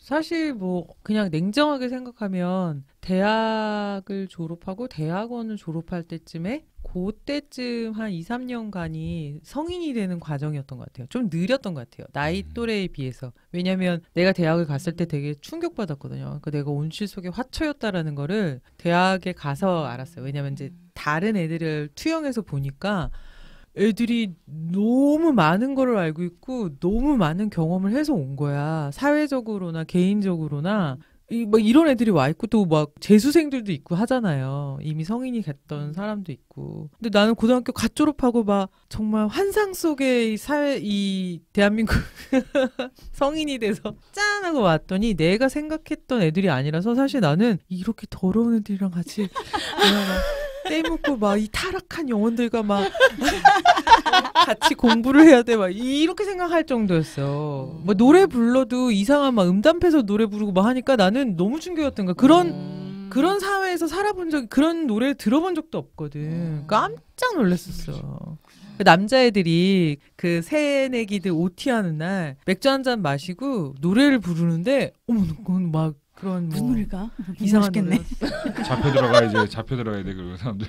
사실 뭐 그냥 냉정하게 생각하면 대학을 졸업하고 대학원을 졸업할 때쯤에 그때쯤 한 이, 삼 년간이 성인이 되는 과정이었던 것 같아요. 좀 느렸던 것 같아요. 나이 또래에 비해서. 왜냐면 내가 대학을 갔을 때 되게 충격받았거든요. 그러니까 내가 온실 속의 화초였다라는 거를 대학에 가서 알았어요. 왜냐면 이제 다른 애들을 투영해서 보니까 애들이 너무 많은 거를 알고 있고 너무 많은 경험을 해서 온 거야. 사회적으로나 개인적으로나 이, 막 이런 애들이 와 있고 또 막 재수생들도 있고 하잖아요. 이미 성인이 됐던 사람도 있고. 근데 나는 고등학교 갓 졸업하고 막 정말 환상 속의 이 사회 이 대한민국 성인이 돼서 짠 하고 왔더니 내가 생각했던 애들이 아니라서 사실 나는 이렇게 더러운 애들이랑 같이 떼먹고 막 이 타락한 영혼들과 막 같이 공부를 해야 돼 막 이렇게 생각할 정도였어. 뭐 노래 불러도 이상한 막 음담패서 노래 부르고 막 하니까 나는 너무 충격이었던 거야. 그런 음. 그런 사회에서 살아본 적 그런 노래 들어본 적도 없거든. 깜짝 놀랐었어. 그 남자애들이 그 새내기들 오티하는 날 맥주 한 잔 마시고 노래를 부르는데 어머 그건 막 그런 무슨 뭐 노래일까? 이상한 맛있겠네. 노래. 잡혀 들어가야지. 잡혀 들어가야 돼 그 사람들.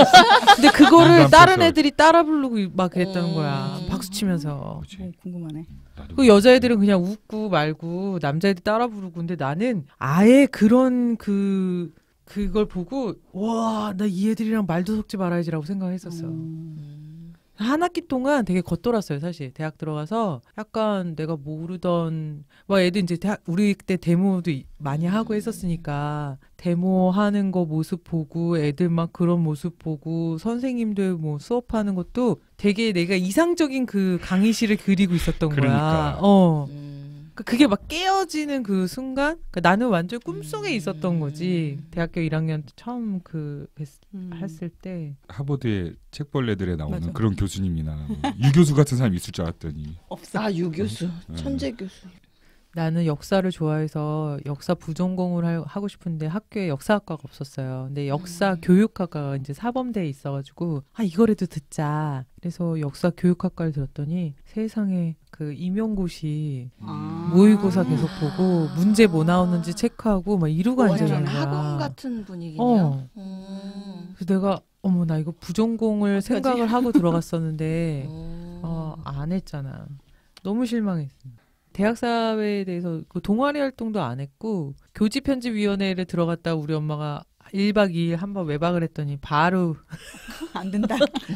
근데 그거를 남자 다른 앞에서. 애들이 따라 부르고 막 그랬다는 음. 거야. 박수 치면서. 그치. 어, 궁금하네. 나도 그 여자애들은 그냥 웃고 말고 남자애들 따라 부르고 근데 나는 아예 그런 그 그걸 보고 와, 나 이 애들이랑 말도 섞지 말아야지라고 생각했었어. 음. 한 학기 동안 되게 겉돌았어요, 사실. 대학 들어가서 약간 내가 모르던 막 애들 이제 대학 우리 그때 데모도 이- 많이 하고 했었으니까 데모 하는 거 모습 보고 애들 막 그런 모습 보고 선생님들 뭐 수업하는 것도 되게 내가 이상적인 그 강의실을 그리고 있었던 거야. 그러니까. 어. 음. 그- 그게 막 깨어지는 그 순간 그러니까 나는 완전 꿈속에 있었던 거지. 대학교 일 학년 때 처음 그 했, 음. 했을 때 하버드의 책벌레들에 나오는 맞아. 그런 교수님이나 뭐 유 교수 같은 사람이 있을 줄 알았더니 없어. 아, 유 교수. 음. 천재 교수. 나는 역사를 좋아해서 역사 부전공을 할- 하고 싶은데 학교에 역사학과가 없었어요. 근데 역사 음. 교육학과가 이제 사범대에 있어가지고 아 이거라도 듣자. 그래서 역사 교육학과를 들었더니 세상에 그 임용고시 아. 모의고사 계속 보고 문제 뭐 나오는지 체크하고 막 이러고 앉아있는 완전 거야. 학원 같은 분위기네요. 어. 음. 그래서 내가 어머 나 이거 부전공을 어떡하지? 생각을 하고 들어갔었는데 음. 어, 안 했잖아. 너무 실망했어. 대학 사회에 대해서 그 동아리 활동도 안 했고 교지 편집위원회를 들어갔다 우리 엄마가 일 박 이 일 한번 외박을 했더니 바로 안 된다.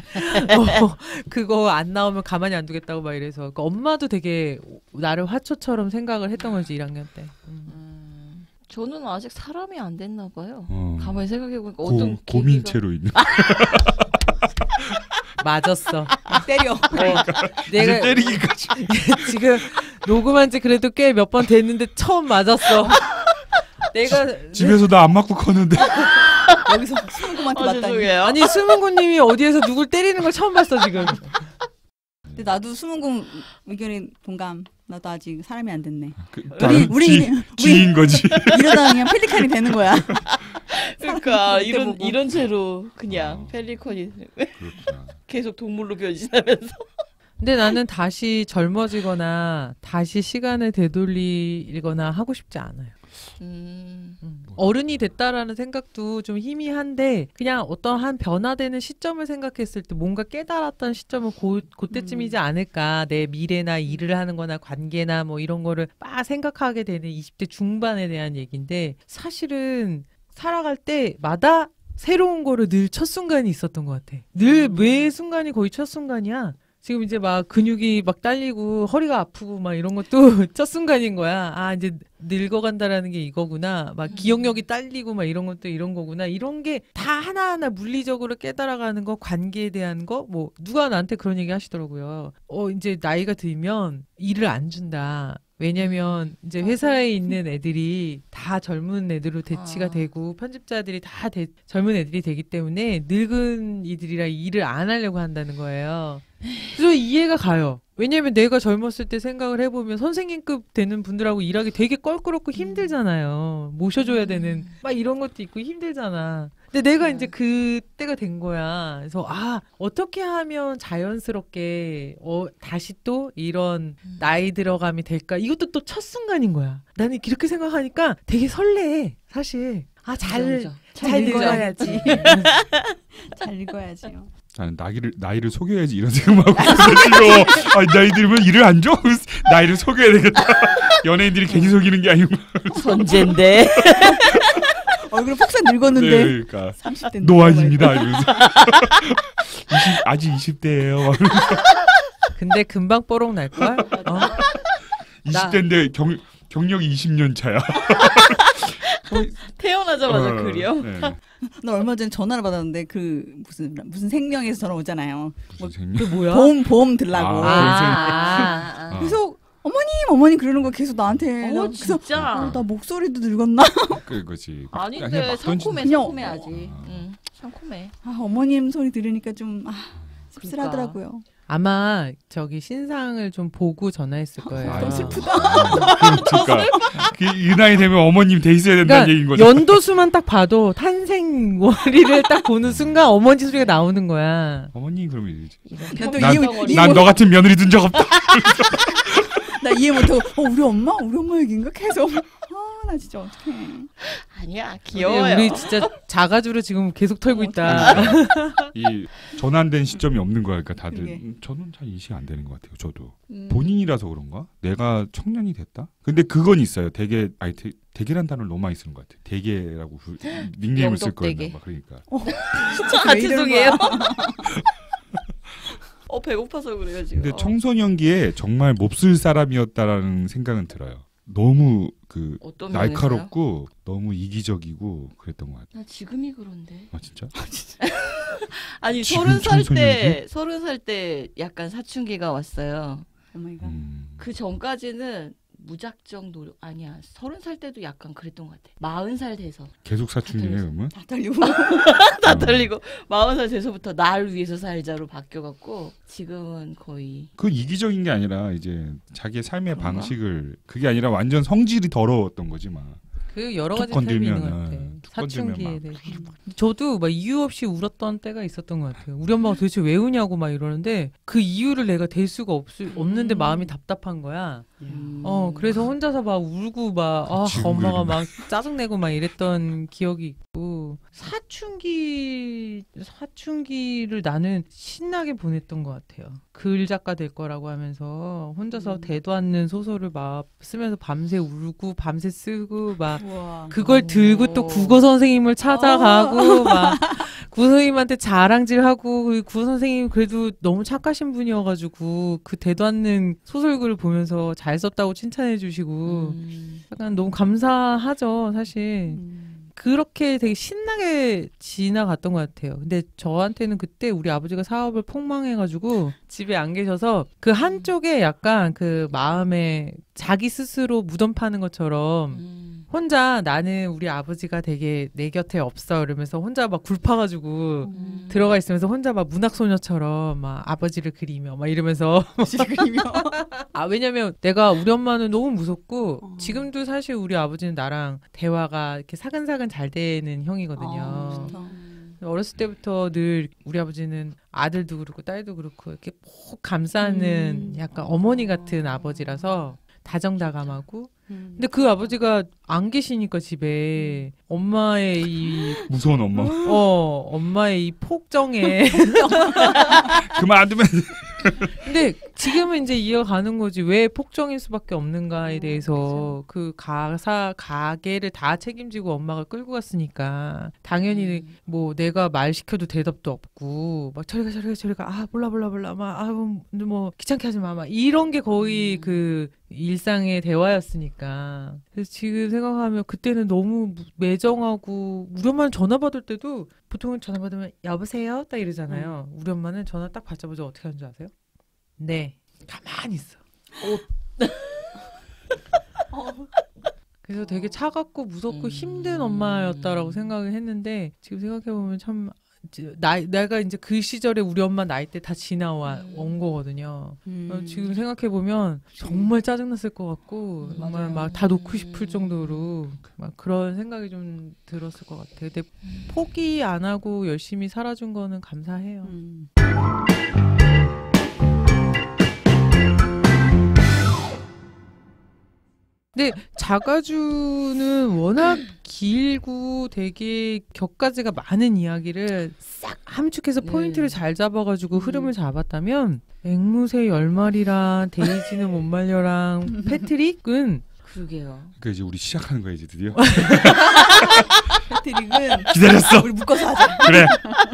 어, 그거 안 나오면 가만히 안 두겠다고 막 이래서 그러니까 엄마도 되게 나를 화초처럼 생각을 했던 거지 일 학년 때. 음. 음. 저는 아직 사람이 안 됐나 봐요. 어, 가만히 생각해보니까 고, 어떤 고민체로 있는. 맞았어. 때려. 이제 내가 때리기까지. 지금 녹음한 지 그래도 꽤 몇 번 됐는데 처음 맞았어. 내가 집에서 나 안 맞고 컸는데. 여기서 수문구한테 아, 맞다니. 죄송해요. 아니 수문구님이 어디에서 누굴 때리는 걸 처음 봤어 지금. 근데 나도 수문구 의견에 동감. 나도 아직 사람이 안 됐네. 그, 우리 다른 우리 쥐, 쥐인 거지. 이러다 그냥 펠리칸이 되는 거야. 그러니까 그때 이런 보고. 이런 채로 그냥 어. 펠리컨이 그렇구나. 계속 동물로 변신하면서. 근데 나는 다시 젊어지거나 다시 시간을 되돌리거나 하고 싶지 않아요. 음. 음. 어른이 됐다라는 생각도 좀 희미한데 그냥 어떤 한 변화되는 시점을 생각했을 때 뭔가 깨달았던 시점은 고, 그때쯤이지 음. 않을까. 내 미래나 일을 하는 거나 관계나 뭐 이런 거를 막 생각하게 되는 이십 대 중반에 대한 얘기인데 사실은 살아갈 때마다 새로운 거를 늘 첫 순간이 있었던 것 같아. 늘 매 순간이 거의 첫 순간이야. 지금 이제 막 근육이 막 딸리고 허리가 아프고 막 이런 것도 첫 순간인 거야. 아, 이제 늙어간다라는 게 이거구나. 막 기억력이 딸리고 막 이런 것도 이런 거구나. 이런 게 다 하나하나 물리적으로 깨달아가는 거, 관계에 대한 거, 뭐, 누가 나한테 그런 얘기 하시더라고요. 어, 이제 나이가 들면 일을 안 준다. 왜냐면 이제 회사에 있는 애들이 다 젊은 애들로 대치가 아. 되고 편집자들이 다 대- 젊은 애들이 되기 때문에 늙은 이들이랑 일을 안 하려고 한다는 거예요. 그래서 이해가 가요. 왜냐면 내가 젊었을 때 생각을 해보면 선생님급 되는 분들하고 일하기 되게 껄끄럽고 힘들잖아요. 모셔줘야 되는 막 이런 것도 있고 힘들잖아. 근데 내가 음. 이제 그 때가 된 거야. 그래서 아 어떻게 하면 자연스럽게 어, 다시 또 이런 음. 나이 들어감이 될까? 이것도 또 첫 순간인 거야. 나는 이렇게 생각하니까 되게 설레. 사실 아잘 그죠, 그죠. 잘 늙어야- 늙어야지. 잘 읽어야지요. 나는 나이를 나이를 속여야지 이런 생각하고 있어. 아, 나이 들면 일을 안 줘? 나이를 속여야 되겠다. 연예인들이 괜히 속이는 게 아니고. 선제인데. 얼굴 폭삭 늙었는데 네, 그러니까 삼십 대 노안입니다 이러면서. 이십, 아직 이십 대예요. 근데 금방 뽀록 날 걸. 어? 이십 대인데 경 경력이 이십 년 차야. 태어나자마자 어, 그려. 네. 나 얼마 전에 전화를 받았는데 그 무슨 무슨 생명에서 전화 오잖아요. 무슨 생명? 그 뭐야? 보험 보험 들라고. 아, 아, 아, 어. 그래서 어머님 어머님 그러는 거 계속 나한테. 아. 나 어, 그래서 진짜. 어, 나 목소리도 늙었나? 그거지. 그냥 아닌데 막 던진- 상콤해, 그냥- 상콤해 아직. 아. 응, 상콤해. 아, 어머님 소리 들으니까 좀 아, 씁쓸하더라고요. 아마 저기 신상을 좀 보고 전화했을 거예요. 아, 너무 슬프다. 아, 그러니까 그, 이 나이 되면 어머님 돼 있어야 된다는 얘기인 그러니까 거죠. 연도수만 딱 봐도 탄생월일을 딱 보는 순간 어머니 소리가 나오는 거야. 어머니 그러면 이러지. 이런 또 난, 이해- 평범거리. 난 너 같은 며느리 둔 적 없다. 나 이해 못하고 어, 우리 엄마 우리 엄마 얘기인가 계속. 아, 나 진짜 어떡해. 아니야, 귀여워요. 근데 우리 진짜 자가주로 지금 계속 털고 어, 있다. 이 전환된 시점이 없는 거야. 그러니까 다들 그게. 음, 저는 잘 인식 안 되는 것 같아요. 저도 음. 본인이라서 그런가? 내가 청년이 됐다? 근데 그건 있어요. 되게 아니 되, 되게란 단어를 너무 많이 쓰는 것 같아. 되게라고 그 닉네임을 쓸 거였나 영덕되게. 봐. 그러니까 진짜 아, 왜 이러는 죄송해요. 거야? 어, 배고파서 그래요, 지금. 근데 청소년기에 정말 몹쓸 사람이었다라는 생각은 들어요. 너무 그 어떤 면에서요? 날카롭고 너무 이기적이고 그랬던 것 같아요. 나 지금이 그런데. 아 진짜? 아니, 지금 서른 살 때, 청소년기? 서른 살 때 약간 사춘기가 왔어요. 오 마이 갓. 음. 그 전까지는 무작정 노력, 아니야. 서른 살 때도 약간 그랬던 것 같아. 마흔 살 돼서. 계속 사춘기네 다 그러면? 다 떨리고. 다 음. 떨리고, 마흔 살 돼서부터 날 위해서 살자로 바뀌어갖고, 지금은 거의. 그 이기적인 게 아니라 이제 자기의 삶의 그런가? 방식을 그게 아니라 완전 성질이 더러웠던 거지 막. 그 여러 툭 가지 타입이 있는 것 건들면은, 같아. 툭 건들면 사춘기에 막. 대해서. 저도 막 이유 없이 울었던 때가 있었던 것 같아요. 우리 엄마가 도대체 왜 우냐고 막 이러는데 그 이유를 내가 댈 수가 없, 없는데 음. 마음이 답답한 거야. 음. 어 그래서 혼자서 막 울고 막 아, 지금 엄마가 그래도 막 짜증내고 막 이랬던 기억이 있고 사춘기 사춘기를 나는 신나게 보냈던 것 같아요. 글 작가 될 거라고 하면서 혼자서 음. 대도 않는 소설을 막 쓰면서 밤새 울고 밤새 쓰고 막 우와. 그걸 오. 들고 또 국어 선생님을 찾아가고 막 국어 선생님한테 자랑질하고 그 국어 선생님 그래도 너무 착하신 분이어가지고 그 대도 않는 소설글을 보면서 잘 썼다고 칭찬해 주시고 음. 약간 너무 감사하죠 사실. 음. 그렇게 되게 신나게 지나갔던 것 같아요. 근데 저한테는 그때 우리 아버지가 사업을 폭망해가지고 집에 안 계셔서 그 한쪽에 약간 그 마음에 자기 스스로 무덤 파는 것처럼 음. 혼자 나는 우리 아버지가 되게 내 곁에 없어 이러면서 혼자 막 굴파가지고 음. 들어가 있으면서 혼자 막 문학소녀처럼 막 아버지를 그리며 막 이러면서 그리며 아 왜냐면 내가 우리 엄마는 너무 무섭고 어. 지금도 사실 우리 아버지는 나랑 대화가 이렇게 사근사근 잘 되는 형이거든요. 아, 좋다. 어렸을 때부터 늘 우리 아버지는 아들도 그렇고 딸도 그렇고 이렇게 꼭 감싸는 음. 약간 어머니 같은 아버지라서 다정다감하고 음. 근데 그 아버지가 안 계시니까 집에 엄마의 이 무서운 엄마. 어, 엄마의 이 폭정에 그만 안 두면 근데 지금은 이제 이어가는 거지 왜 폭정일 수밖에 없는가에 대해서 그 가사 가게를 다 책임지고 엄마가 끌고 갔으니까 당연히 음. 뭐 내가 말 시켜도 대답도 없고 막 저리가 저리가 저리가 아 몰라 몰라 몰라 막아뭐 귀찮게 하지 마 막 이런 게 거의 음. 그 일상의 대화였으니까 그래서 지금 생각하면 그때는 너무 무- 매정하고 우리 엄마는 전화 받을 때도 보통은 전화 받으면 여보세요 딱 이러잖아요. 우리 엄마는 전화 딱 받자마자 어떻게 하는 줄 아세요? 네 가만히 있어. 그래서 되게 차갑고 무섭고 음. 힘든 엄마였다라고 생각을 했는데 지금 생각해보면 참 나 내가 이제 그 시절에 우리 엄마 나이 때 다 지나와 음. 온 거거든요. 음. 어, 지금 생각해 보면 정말 짜증났을 것 같고 음, 정말 맞아요. 막 다 놓고 싶을 음. 정도로 막 그런 생각이 좀 들었을 것 같아요. 근데 포기 안 하고 열심히 살아준 거는 감사해요. 음. 근데 자가주는 워낙 길고 되게 격가지가 많은 이야기를 싹 함축해서 네. 포인트를 잘 잡아가지고 음. 흐름을 잡았다면 앵무새 열 마리랑 데이지는 못 말려랑 패트릭은 그러게요. 그러니까 이제 우리 시작하는 거야 이제 드디어. 패트릭은 기다렸어. 우리 묶어서 하자. 그래.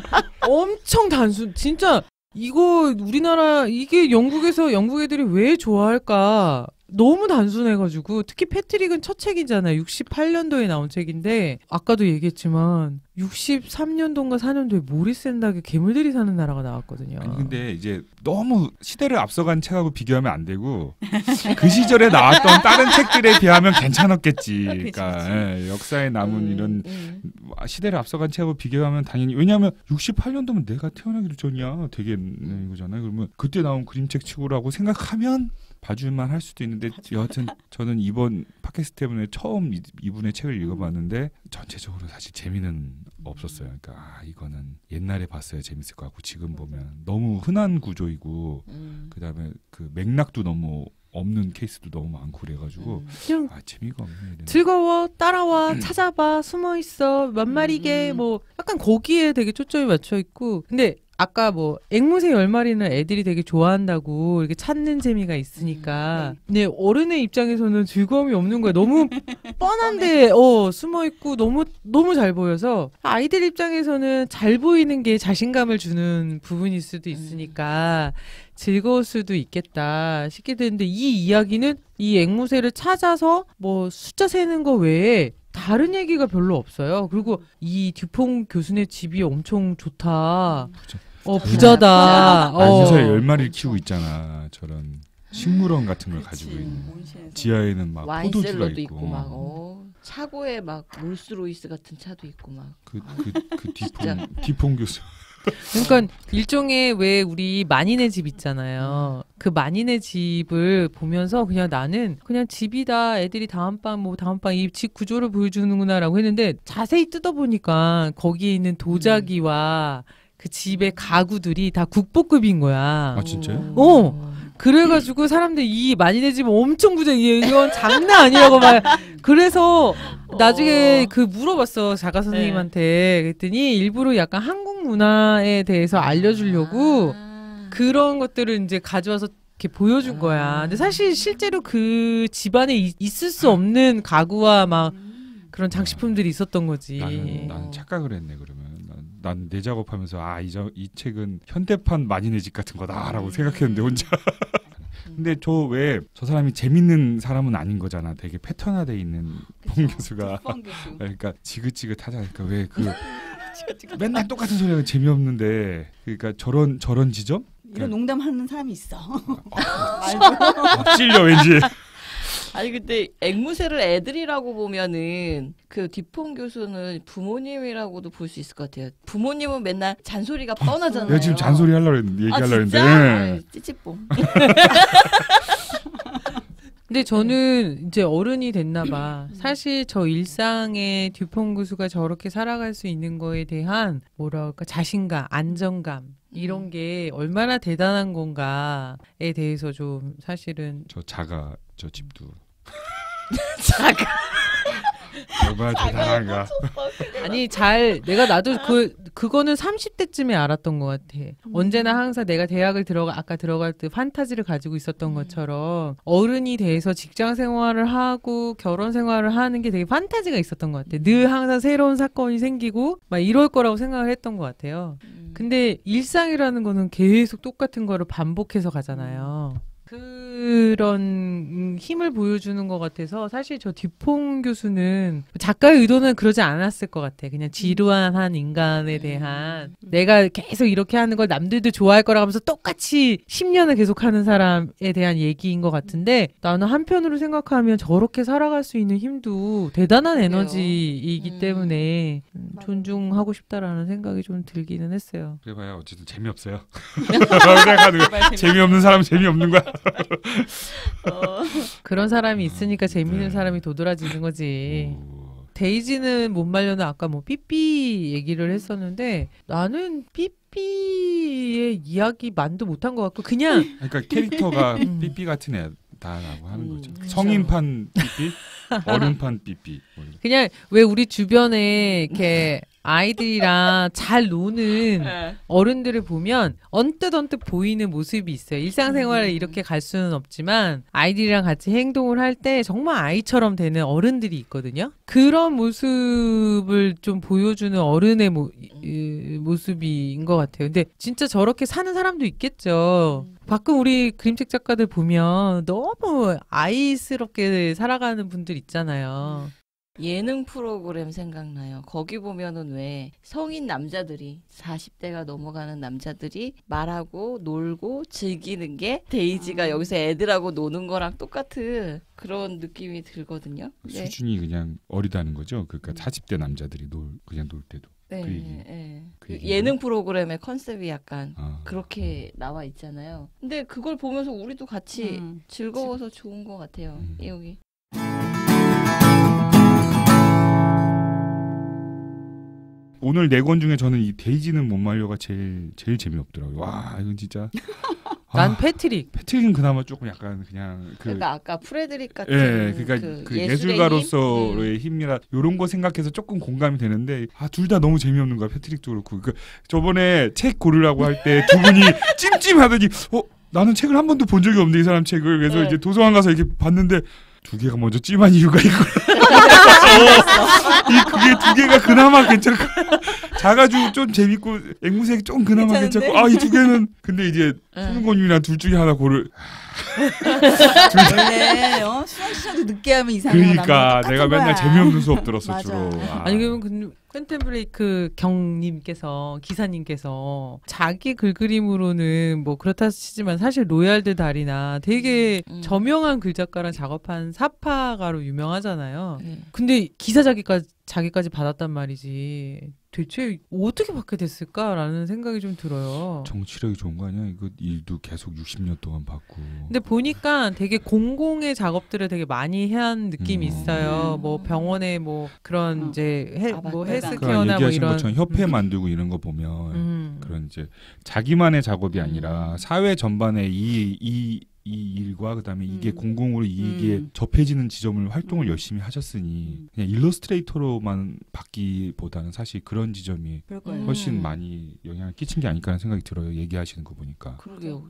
엄청 단순. 진짜 이거 우리나라 이게 영국에서 영국 애들이 왜 좋아할까? 너무 단순해가지고 특히 패트릭은 첫 책이잖아요. 육십팔 년도에 나온 책인데 아까도 얘기했지만 육십삼 년도인가 사 년도에 모리스 앤닥의 괴물들이 사는 나라가 나왔거든요. 아니 근데 이제 너무 시대를 앞서간 책하고 비교하면 안 되고 그 시절에 나왔던 다른 책들에 비하면 괜찮았겠지. 그러니까 그치, 예, 역사에 남은 음, 이런 음. 시대를 앞서간 책하고 비교하면 당연히 왜냐하면 육십팔 년도면 내가 태어나기도 전이야 되겠네 이거잖아요. 그러면 그때 나온 그림책 치고라고 생각하면 봐줄만 할 수도 있는데 여하튼 저는 이번 팟캐스트 때문에 처음 이, 이분의 책을 읽어봤는데 전체적으로 사실 재미는 없었어요. 그러니까 아, 이거는 옛날에 봤어야 재밌을 것 같고 지금 보면 너무 흔한 구조이고 음. 그다음에 그 맥락도 너무 없는 케이스도 너무 많고 그래가지고 음. 그냥 아 재미가 없네. 이런. 즐거워, 따라와, 찾아봐, 숨어 있어, 만마리게 음. 뭐 약간 거기에 되게 초점이 맞춰 있고. 근데 아까 뭐 앵무새 열 마리는 애들이 되게 좋아한다고 이렇게 찾는 재미가 있으니까. 근데 어른의 입장에서는 즐거움이 없는 거야. 너무 뻔한데 어 숨어 있고 너무 너무 잘 보여서 아이들 입장에서는 잘 보이는 게 자신감을 주는 부분일 수도 있으니까 즐거울 수도 있겠다 싶게 되는데 이 이야기는 이 앵무새를 찾아서 뭐 숫자 세는 거 외에 다른 얘기가 별로 없어요. 그리고 이 듀퐁 교수네 집이 엄청 좋다. 부자. 어 부자다. 아, 어. 요새 열 마리를 키우고 있잖아. 저런 식물원 같은 걸 그치. 가지고 있는. 온실에서. 지하에는 막 포도주가 와인셀러도 있고, 있고 막 어. 차고에 막 롤스로이스 같은 차도 있고 막. 그 그 그 진짜. 디폰 디폰 교수. 그러니까 일종의 왜 우리 만인의 집 있잖아요. 그 만인의 집을 보면서 그냥 나는 그냥 집이다. 애들이 다음방 뭐 다음방 이 집 구조를 보여주는구나라고 했는데 자세히 뜯어보니까 거기에 있는 도자기와 그 집의 가구들이 다 국보급인 거야. 아, 진짜요? 어. 그래가지고 사람들 이 만인의 집 엄청 부자 이건 장난 아니라고 말. 그래서 나중에 어. 그 물어봤어 작가 선생님한테. 그랬더니 일부러 약간 한국 문화에 대해서 알려주려고 아. 그런 것들을 이제 가져와서 이렇게 보여준 거야. 근데 사실 실제로 그 집안에 이- 있을 수 없는 가구와 막 그런 장식품들이 있었던 거지. 나는 나는 착각을 했네 그러면. 난 내 작업하면서 아 이 이 책은 현대판 만인의 집 같은 거다라고 음. 생각했는데 혼자. 근데 저 왜 저 사람이 재밌는 사람은 아닌 거잖아. 되게 패턴화돼 있는 뽕 교수가. 듀퐁 교수. 그러니까 지긋지긋하다니까 왜 그 맨날 똑같은 소리가 재미없는데 그러니까 저런 저런 지점 이런 농담하는 사람이 있어. 아, 찔려 왠지. 아니 근데 앵무새를 애들이라고 보면은 그 디폰 교수는 부모님이라고도 볼 수 있을 것 같아요. 부모님은 맨날 잔소리가 뻔하잖아요. 내가 지금 잔소리 하려고 했는데 아, 얘기하려고 진짜? 했는데. 아이, 찌찌뽕. 근데 저는 이제 어른이 됐나 봐. 사실 저 일상에 듀퐁 교수가 저렇게 살아갈 수 있는 거에 대한 뭐랄까 자신감, 안정감 이런 게 얼마나 대단한 건가에 대해서 좀 사실은 저 자가 저 집도 자가. 얼마나 대단한가. 아니 잘 내가 나도 그 그거는 삼십 대쯤에 알았던 것 같아. 언제나 항상 내가 대학을 들어가 아까 들어갈 때 판타지를 가지고 있었던 것처럼 어른이 돼서 직장 생활을 하고 결혼 생활을 하는 게 되게 판타지가 있었던 것 같아. 늘 항상 새로운 사건이 생기고 막 이럴 거라고 생각을 했던 것 같아요. 근데 일상이라는 거는 계속 똑같은 거를 반복해서 가잖아요. 그 그런 힘을 보여주는 것 같아서 사실 저 듀퐁 교수는 작가의 의도는 그러지 않았을 것 같아. 그냥 지루한 인간에 대한 음. 내가 계속 이렇게 하는 걸 남들도 좋아할 거라 하면서 똑같이 십 년을 계속하는 사람에 대한 얘기인 것 같은데 나는 한편으로 생각하면 저렇게 살아갈 수 있는 힘도 대단한 그래요. 에너지이기 음. 때문에 음, 맞아요. 존중하고 싶다라는 생각이 좀 들기는 했어요. 그래봐야 어쨌든 재미없어요. 생각하는 거야. 재미없는 사람 재미없는 거야. 어. 그런 사람이 있으니까 음, 재밌는 네. 사람이 도드라지는 거지. 오. 데이지는 못 말려는 아까 뭐 삐삐 얘기를 했었는데 나는 삐삐의 이야기 만도 못한 것 같고 그냥 그러니까 캐릭터가 음. 삐삐 같은 애다라고 하는 음, 거죠. 그쵸. 성인판 삐삐, 어른판 삐삐. 뭐 이렇게. 그냥 왜 우리 주변에 이렇게 아이들이랑 잘 노는 네. 어른들을 보면 언뜻 언뜻 보이는 모습이 있어요. 일상생활을 음. 이렇게 갈 수는 없지만 아이들이랑 같이 행동을 할 때 정말 아이처럼 되는 어른들이 있거든요. 그런 모습을 좀 보여주는 어른의 모, 이, 모습인 것 같아요. 근데 진짜 저렇게 사는 사람도 있겠죠. 가끔 우리 그림책 작가들 보면 너무 아이스럽게 살아가는 분들 있잖아요. 예능 프로그램 생각나요. 거기 보면은 왜 성인 남자들이 사십 대가 넘어가는 남자들이 말하고 놀고 즐기는 게 데이지가 아. 여기서 애들하고 노는 거랑 똑같은 그런 느낌이 들거든요. 네. 수준이 그냥 어리다는 거죠. 그러니까 음. 사십 대 남자들이 놀 그냥 놀 때도. 네, 그 얘기. 네. 그 그 얘기인가요? 예능 프로그램의 컨셉이 약간 아. 그렇게 나와 있잖아요. 근데 그걸 보면서 우리도 같이 음. 즐거워서 좋은 것 같아요. 음. 여기. 오늘 네 권 중에 저는 이 데이지는 못 말려가 제일 제일 재미없더라고요. 와 이건 진짜. 난 아, 패트릭. 패트릭은 그나마 조금 약간 그냥 그 그러니까 아까 프레드릭 같은 예, 그러니까 그 그, 예술의 예술가로서의 힘? 힘이라 이런 거 생각해서 조금 공감이 되는데 아 둘 다 너무 재미없는 거야. 패트릭도 그렇고. 그 저번에 책 고르라고 할 때 두 분이 찜찜하더니 어 나는 책을 한 번도 본 적이 없는데 이 사람 책을 그래서 네. 이제 도서관 가서 이렇게 봤는데 두 개가 먼저 찜한 이유가 있고 이 그게 두 개가 그나마 괜찮고 작아지고 좀 재밌고 앵무새기 좀 그나마 괜찮은데? 괜찮고 아 이 두 개는 근데 이제 응. 손흥곤님이랑 둘 중에 하나 고를 원래 어, 수학 시간도 늦게 하면 이상해. 그러니까 내가 맨날 재미없는 수업 들었어 맞아. 주로. 아. 아니 그러면 그 퀸텐 블레이크 경님께서 기사님께서 자기 글그림으로는 뭐 그렇다 치지만 사실 로얄드 달이나 되게 음. 저명한 글작가랑 작업한 사파가로 유명하잖아요. 네. 근데 기사 자기까지 자기까지 받았단 말이지. 대체 어떻게 받게 됐을까라는 생각이 좀 들어요. 정치력이 좋은 거 아니야? 이거 일도 계속 육십 년 동안 받고. 근데 보니까 되게 공공의 작업들을 되게 많이 한 느낌이 음. 있어요. 음. 뭐 병원에 뭐 그런 어. 이제 해, 아, 뭐 맞다. 그러니까 헬스케어나 뭐 얘기하신 이런 것처럼 협회 음. 만들고 이런 거 보면 음. 그런 이제 자기만의 작업이 음. 아니라 사회 전반에 이, 이, 이 일과 그다음에 이게 음. 공공으로 이익에 음. 접해지는 지점을 활동을 음. 열심히 하셨으니 음. 그냥 일러스트레이터로만 받기보다는 사실 그런 지점이 그럴 거예요. 훨씬 음. 많이 영향을 끼친 게 아닐까 하는 생각이 들어요. 얘기하시는 거 보니까. 그러게요.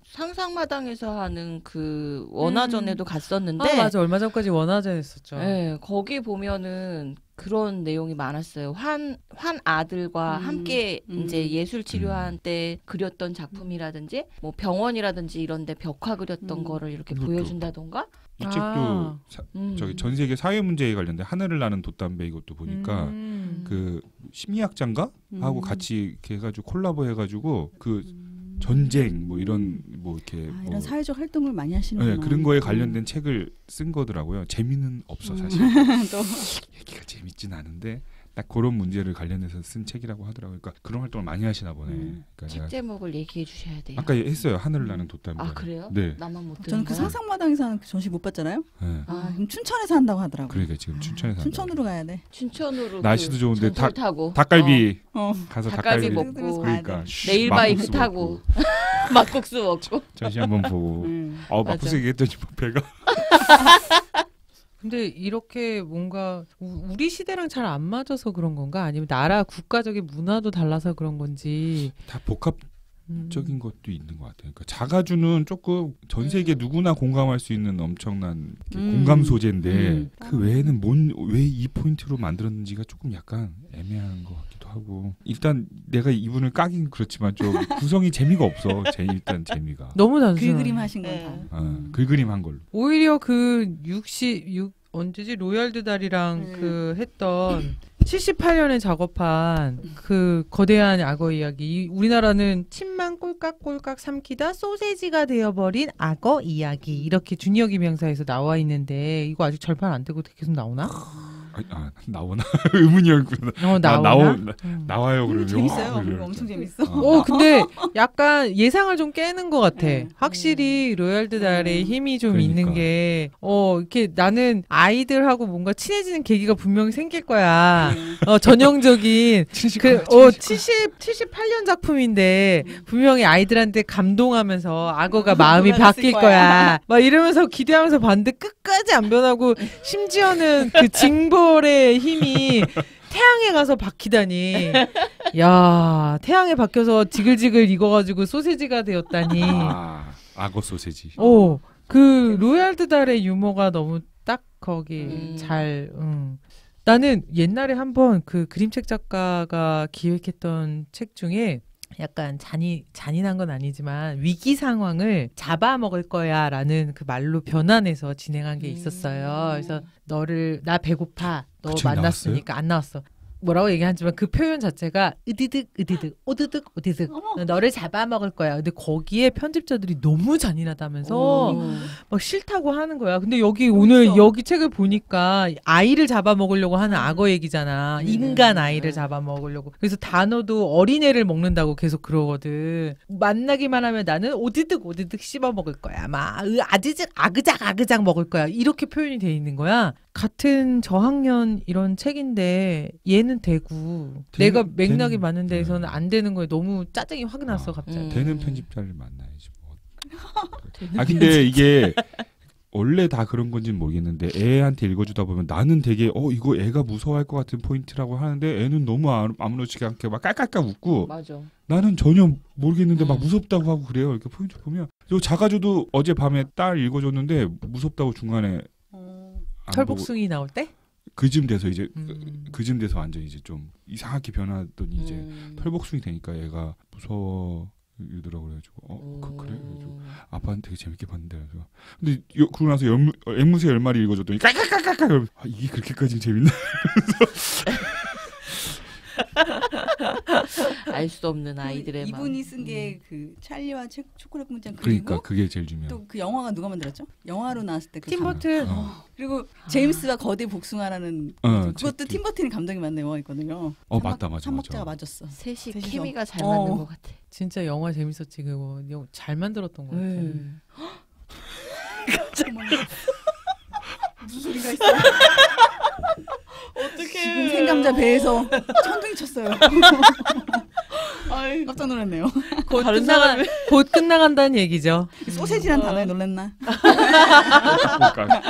상상마당에서 하는 그 원화전에도 갔었는데 아 맞아 얼마 전까지 원화전 했었죠. 네, 거기 보면은 그런 내용이 많았어요. 환, 환 아들과 음, 함께 음. 이제 예술 치료한 때 그렸던 작품이라든지 뭐 병원이라든지 이런 데 벽화 그렸던 음. 거를 이렇게 이것도. 보여준다던가? 이 아. 책도 사- 음. 저기 전 세계 사회 문제에 관련된 하늘을 나는 돛담배 이것도 보니까 음. 그 심리학자인가 음. 하고 같이 이렇게 해가지고 콜라보 해가지고 그 음. 전쟁 뭐 이런 뭐 이렇게 아, 뭐 이런 사회적 활동을 많이 하시는구나. 네, 그런 거에 관련된 책을 쓴 거더라고요. 재미는 없어 사실. 또 얘기가 재밌진 않은데 딱 그런 문제를 관련해서 쓴 책이라고 하더라고요. 그러니까 그런 활동을 많이 하시나 보네. 음. 그러니까 책 제가 제목을 얘기해 주셔야 돼요. 아까 했어요. 하늘을 나는 돛담배. 아 그래요? 네. 나만 못 들은 저는 그 거야? 상상마당에서 하는 그 전시 못 봤잖아요. 네. 아, 그럼 춘천에서 한다고 하더라고요. 그러니까 지금 춘천에서 한다고. 춘천으로 가야 돼. 춘천으로 날씨도 그 좋은데 전철 닭- 타고 닭갈비 어. 가서 닭갈비 닭갈비, 먹고 그러니까 가야 내일 바이크 타고 막국수 먹고 전시 한번 보고. 음. 어 맞아. 막국수 얘기했더니 뭐 배가 근데 이렇게 뭔가 우- 우리 시대랑 잘 안 맞아서 그런 건가? 아니면 나라 국가적인 문화도 달라서 그런 건지. 다 복합 음. 적인 것도 있는 것 같아요. 그러니까 자가주는 조금 전 세계 누구나 공감할 수 있는 엄청난 음. 공감 소재인데 음. 그 외에는 뭔 왜 이 포인트로 만들었는지가 조금 약간 애매한 것 같기도 하고 일단 내가 이분을 까긴 그렇지만 좀 구성이 재미가 없어. 제 일단 재미가 너무 단순한. 글 그림 하신 건 네. 다. 어, 글그림 한 걸로. 오히려 그 육십 육 언제지 로얄드 달이랑 음. 그 했던 칠십팔 년에 작업한 그 거대한 악어 이야기. 이- 우리나라는 침만 꼴깍꼴깍 삼키다 소세지가 되어버린 악어 이야기 이렇게 주니어 김영사에서 나와 있는데 이거 아직 절판 안 되고 계속 나오나? 아, 아 나오나 의문이었구나. 어 나, 나오나? 나오, 음. 나와요 그러면. 음, 재밌어요. 와, 이거 엄청 재밌어. 어 근데 약간 예상을 좀 깨는 것 같아. 음. 확실히 로얄드 달의 음. 힘이 좀 그러니까. 있는 게 어 이렇게 나는 아이들하고 뭔가 친해지는 계기가 분명히 생길 거야. 어 전형적인 그 어 칠십 칠십팔 년 작품인데 분명히 아이들한테 감동하면서 악어가 마음이 돌아갔을 바뀔 거야. 거야. 막 이러면서 기대하면서 봤는데 끝까지 안 변하고 심지어는 그 징벌의 힘이 태양에 가서 박히다니. 야, 태양에 박혀서 지글지글 익어가지고 소세지가 되었다니. 아, 악어 소세지. 오, 그 로얄드 달의 유머가 너무 딱 거기 음. 잘. 음. 나는 옛날에 한번 그 그림책 작가가 기획했던 책 중에 약간 잔이 잔인한 건 아니지만 위기 상황을 잡아먹을 거야라는 그 말로 변환해서 진행한 게 있었어요. 그래서 너를 나 배고파 너 그 책 만났으니까 안 나왔어. 뭐라고 얘기하지만 그 표현 자체가 으디득 으디득 오드득 오디득 어머. 너를 잡아먹을 거야. 근데 거기에 편집자들이 너무 잔인하다면서 오. 막 싫다고 하는 거야. 근데 여기 오늘 있어. 여기 책을 보니까 아이를 잡아먹으려고 하는 악어 얘기잖아. 음. 인간 아이를 음. 잡아먹으려고. 그래서 단어도 어린애를 먹는다고 계속 그러거든. 만나기만 하면 나는 오디득 오디득 씹어먹을 거야. 막 으, 아지직 아그작 아그작 먹을 거야. 이렇게 표현이 돼 있는 거야. 같은 저학년 이런 책인데 얘는 되고 되는- 내가 맥락이 되는- 맞는 데에서는 네. 안 되는 거에 너무 짜증이 확 났어 아. 갑자기. 음. 되는 편집자를 만나야지 뭐. 아 근데 이게 원래 다 그런 건지는 모르겠는데 애한테 읽어주다 보면 나는 되게 어 이거 애가 무서워할 것 같은 포인트라고 하는데 애는 너무 아무- 아무렇지가 않게 막 깔깔깔 웃고 맞아. 나는 전혀 모르겠는데 막 음. 무섭다고 하고 그래요. 이렇게 포인트 보면 요 자가주도 어제 밤에 딸 읽어줬는데 무섭다고 중간에 어. 안 보고 철복숭이 나올 때? 그쯤 돼서 이제 음. 그쯤 돼서 완전 이제 좀 이상하게 변하더니 이제 음. 털복숭이 되니까 애가 무서워 이러더라고 그래가지고 어 그, 그래 그래가지고 음. 아빠는 되게 재밌게 봤는데 그래서 근데 요, 그러고 나서 연무, 어, 앵무새 열 마리 읽어줬더니 깔깔깔깔깔 아 이게 그렇게까지 재밌나? 알 수 없는 아이들의 마음. 이분이 쓴 게 그 찰리와 초- 초콜릿 공장 그러니까 그리고 그게 제일 중요해. 또 그 영화가 누가 만들었죠? 영화로 나왔을 때그 팀 버튼. 어, 그리고 제임스와 거대 복숭아라는 어, 그것도 제- 팀 버튼이 감독이 만든 영화 있거든요. 어 삼박- 맞다 맞아 삼박자가 맞아. 맞았어. 셋이 셋이서. 케미가 잘 어. 맞는 것 같아. 진짜 영화 재밌었지 그거. 영- 잘 만들었던 것 같아. 음. 어머나. 무슨 소리가 있어? 어떻게 지금 생감자 배에서 천둥이 쳤어요. 아이, 깜짝 놀랐네요. 곧 다른 끝나가 사람이- 곧 끝나간다는 얘기죠. 소세지란 어. 단어에 놀랐나? 그러니까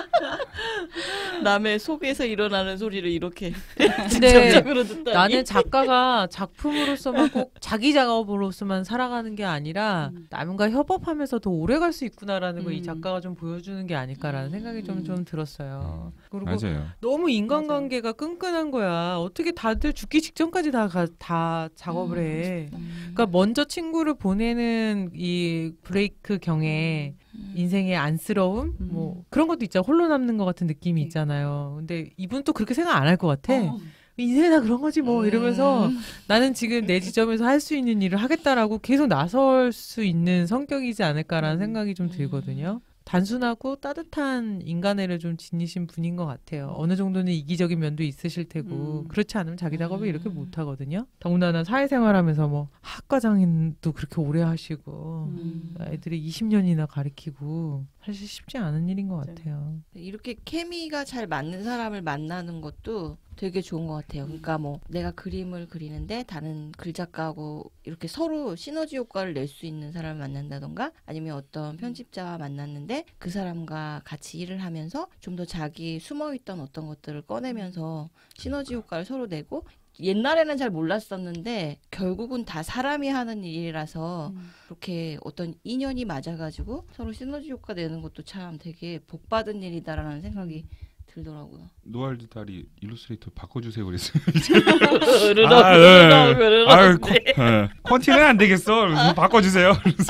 남의 속에서 일어나는 소리를 이렇게 근데 직접적으로 듣다니. 나는 작가가 작품으로서만 꼭 자기 작업으로서만 살아가는 게 아니라 음. 남과 협업하면서 더 오래 갈 수 있구나라는 걸 이 음. 작가가 좀 보여주는 게 아닐까라는 생각이 좀, 음. 좀 들었어요. 그리고 맞아요. 너무 인간관계가 끈끈한 거야. 어떻게 다들 죽기 직전까지 다, 가- 다 작업을 해. 음. 그러니까 먼저 친구를 보내는 이 브레이크 경에 음. 인생의 안쓰러움 음. 뭐 그런 것도 있잖아. 홀로 남는 것 같은 느낌이 있잖아요. 근데 이분 또 그렇게 생각 안 할 것 같아. 어. 인생이 다 그런 거지 뭐 이러면서 음. 나는 지금 내 지점에서 할 수 있는 일을 하겠다라고 계속 나설 수 있는 성격이지 않을까라는 음. 생각이 좀 들거든요. 단순하고 따뜻한 인간애를 좀 지니신 분인 것 같아요. 어느 정도는 이기적인 면도 있으실 테고 음. 그렇지 않으면 자기 작업을 음. 이렇게 못 하거든요. 더군다나 사회생활하면서 뭐 학과장도 그렇게 오래 하시고 음. 애들이 이십 년이나 가리키고 사실 쉽지 않은 일인 것 맞아요. 같아요. 이렇게 케미가 잘 맞는 사람을 만나는 것도 되게 좋은 것 같아요. 그러니까 뭐 내가 그림을 그리는데 다른 글 작가하고 이렇게 서로 시너지 효과를 낼 수 있는 사람을 만난다던가 아니면 어떤 편집자와 만났는데 그 사람과 같이 일을 하면서 좀 더 자기 숨어있던 어떤 것들을 꺼내면서 시너지 효과를 서로 내고 옛날에는 잘 몰랐었는데 결국은 다 사람이 하는 일이라서 음. 그렇게 어떤 인연이 맞아가지고 서로 시너지 효과 내는 것도 참 되게 복받은 일이다라는 생각이 들더라고요. 노알드 딸이 일러스트레이터 바꿔주세요 그랬어요. 아, 네. 아유, 코- 네. 콘티는 안 되겠어. 그래서 바꿔주세요. 그래서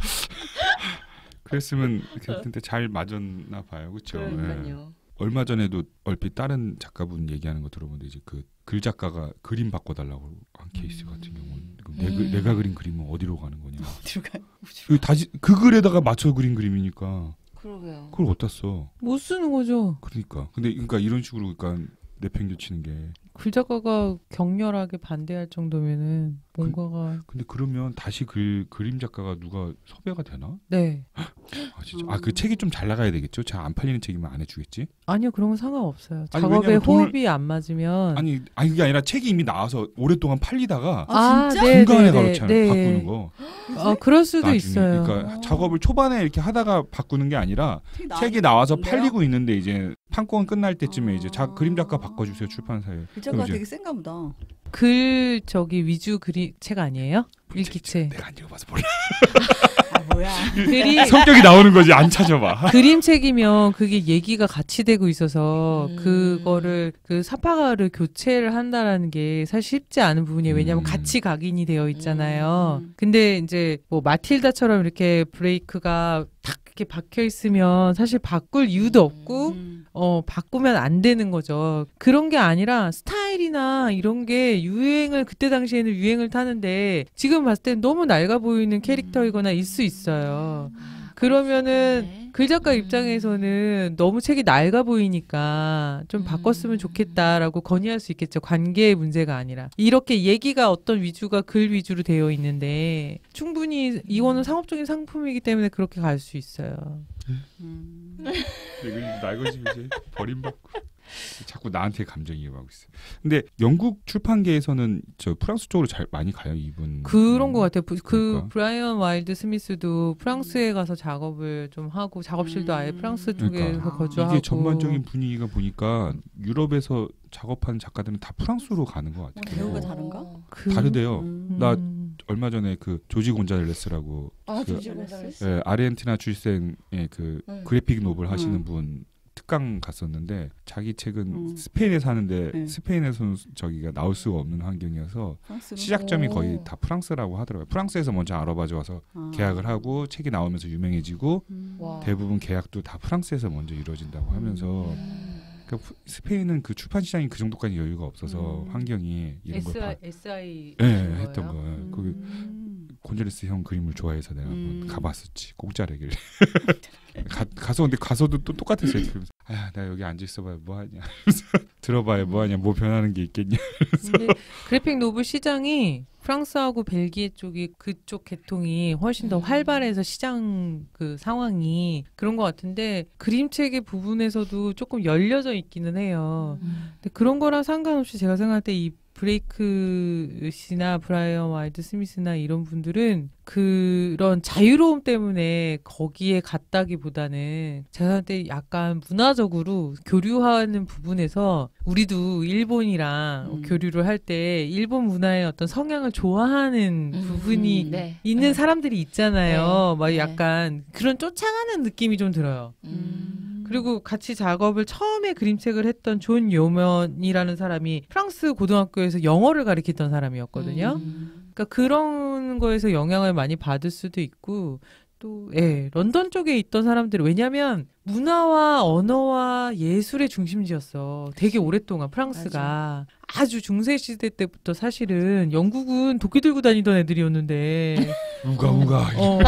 그랬으면 근데 잘 맞았나 봐요, 그렇죠? 그러니까요. 얼마 전에도 얼핏 다른 작가분 얘기하는 거 들어보는데 이제 그 글 작가가 그림 바꿔달라고 한 케이스 같은 경우는 그럼 내, 그- 음. 내가 그린 그림은 어디로 가는 거냐? 어디로 가요? 그 다시 그 글에다가 맞춰 그린 그림이니까 그러게요. 그걸 어디다 써? 못 쓰는 거죠. 그러니까 근데 그러니까 이런 식으로 그러니까 내팽겨치는 게 글 작가가 격렬하게 반대할 정도면은 뭔가가 근데 그러면 다시 글 그림 작가가 누가 섭외가 되나? 네 아 진짜 아 그 책이 좀 잘 나가야 되겠죠? 잘 안 팔리는 책이면 안 해주겠지? 아니요 그런 건 상관없어요. 아니, 작업에 왜냐면 돈을- 호흡이 안 맞으면 아니 아니 그게 아니라 책이 이미 나와서 오랫동안 팔리다가 아, 진짜? 네, 중간에 네, 가로차요 네. 바꾸는 거. 아 그럴 수도 나중에. 있어요. 그러니까 어. 작업을 초반에 이렇게 하다가 바꾸는 게 아니라 책이 책이 나와서 나왔는데요? 팔리고 있는데 이제 판권 끝날 때쯤에 이제 자, 아. 그림 작가 바꿔주세요 출판사에. 글 작가 이제- 되게 센가 보다. 글 저기 위주 그림 책 아니에요? 읽기책. 내가 안 읽어봐서 몰라. 아 뭐야? 글이 성격이 나오는 거지 안 찾아봐. 그림책이면 그게 얘기가 같이 되고 있어서 음. 그거를 그 사파가를 교체를 한다라는 게 사실 쉽지 않은 부분이에요. 왜냐하면 음. 같이 각인이 되어 있잖아요. 음. 근데 이제 뭐 마틸다처럼 이렇게 브레이크가 탁 이렇게 박혀 있으면 사실 바꿀 이유도 없고 음. 어 바꾸면 안 되는 거죠. 그런 게 아니라 스타일이나 이런 게 유행을 그때 당시에는 유행을 타는데 지금 봤을 때 너무 낡아 보이는 캐릭터이거나 일 수 있어요. 그러면은 네. 글 작가 입장에서는 너무 책이 낡아 보이니까 좀 음. 바꿨으면 좋겠다라고 건의할 수 있겠죠. 관계의 문제가 아니라. 이렇게 얘기가 어떤 위주가 글 위주로 되어 있는데 충분히 이거는 상업적인 상품이기 때문에 그렇게 갈 수 있어요. 음. 내가 날거지 이제 버림받고 자꾸 나한테 감정이입하고 있어. 근데 영국 출판계에서는 저 프랑스 쪽으로 잘 많이 가요 이분. 그런 것 같아요. 부- 그 그러니까. 브라이언 와일드 스미스도 프랑스에 가서 작업을 좀 하고 작업실도 아예 음. 프랑스 쪽에서 그러니까. 거주하고. 이게 전반적인 분위기가 보니까 유럽에서 작업하는 작가들은 다 프랑스로 가는 것 어, 같아요. 대우가 다른가? 그- 다르대요. 음. 나 음. 얼마 전에 그 조지 곤잘레스라고 아, 그- 조지 곤잘레스. 예, 아르헨티나 출생의 그 음. 그래픽 노블 하시는 음. 분 특강 갔었는데 자기 책은 음. 스페인에 사는데 네. 스페인에서는 저기가 나올 수가 없는 환경이어서 프랑스로? 시작점이 오. 거의 다 프랑스라고 하더라고요. 프랑스에서 먼저 알아봐줘서 아. 계약을 하고 책이 나오면서 유명해지고 음. 와. 대부분 계약도 다 프랑스에서 먼저 이루어진다고 하면서 음. 그러니까 프- 스페인은 그 출판 시장이 그 정도까지 여유가 없어서 음. 환경이 이런 걸 봐. 에스아이 예, 했던 거예요. 음. 거기 곤잘레스 형 그림을 좋아해서 내가 음. 한번 가봤었지. 공짜래길. 가, 가서 근데 가서도 또 똑같았어요. 그러면서 아, 나 여기 앉아 있어봐야 뭐하냐. 들어봐야 뭐하냐. 뭐 변하는 게 있겠냐. 근데 그래픽 노블 시장이 프랑스하고 벨기에 쪽이 그쪽 계통이 훨씬 더 음. 활발해서 시장 그 상황이 그런 것 같은데 그림책의 부분에서도 조금 열려져 있기는 해요. 음. 근데 그런 거랑 상관없이 제가 생각할 때 이 브레이크 씨나 브라이언 와일드 스미스나 이런 분들은 그런 자유로움 때문에 거기에 갔다기보다는 제가 생각할 때 약간 문화적으로 교류하는 부분에서 우리도 일본이랑 음. 교류를 할 때 일본 문화의 어떤 성향을 좋아하는 음. 부분이 네. 있는 네. 사람들이 있잖아요. 네. 막 네. 약간 그런 쫓아가는 느낌이 좀 들어요. 음. 그리고 같이 작업을 처음에 그림책을 했던 존 요먼이라는 사람이 프랑스 고등학교에서 영어를 가르치던 사람이었거든요. 음. 그러니까 그런 거에서 영향을 많이 받을 수도 있고 또 예, 런던 쪽에 있던 사람들 왜냐하면 문화와 언어와 예술의 중심지였어. 되게 오랫동안 프랑스가 아주 중세 시대 때부터 사실은 영국은 도끼 들고 다니던 애들이었는데 우가 우가. 어.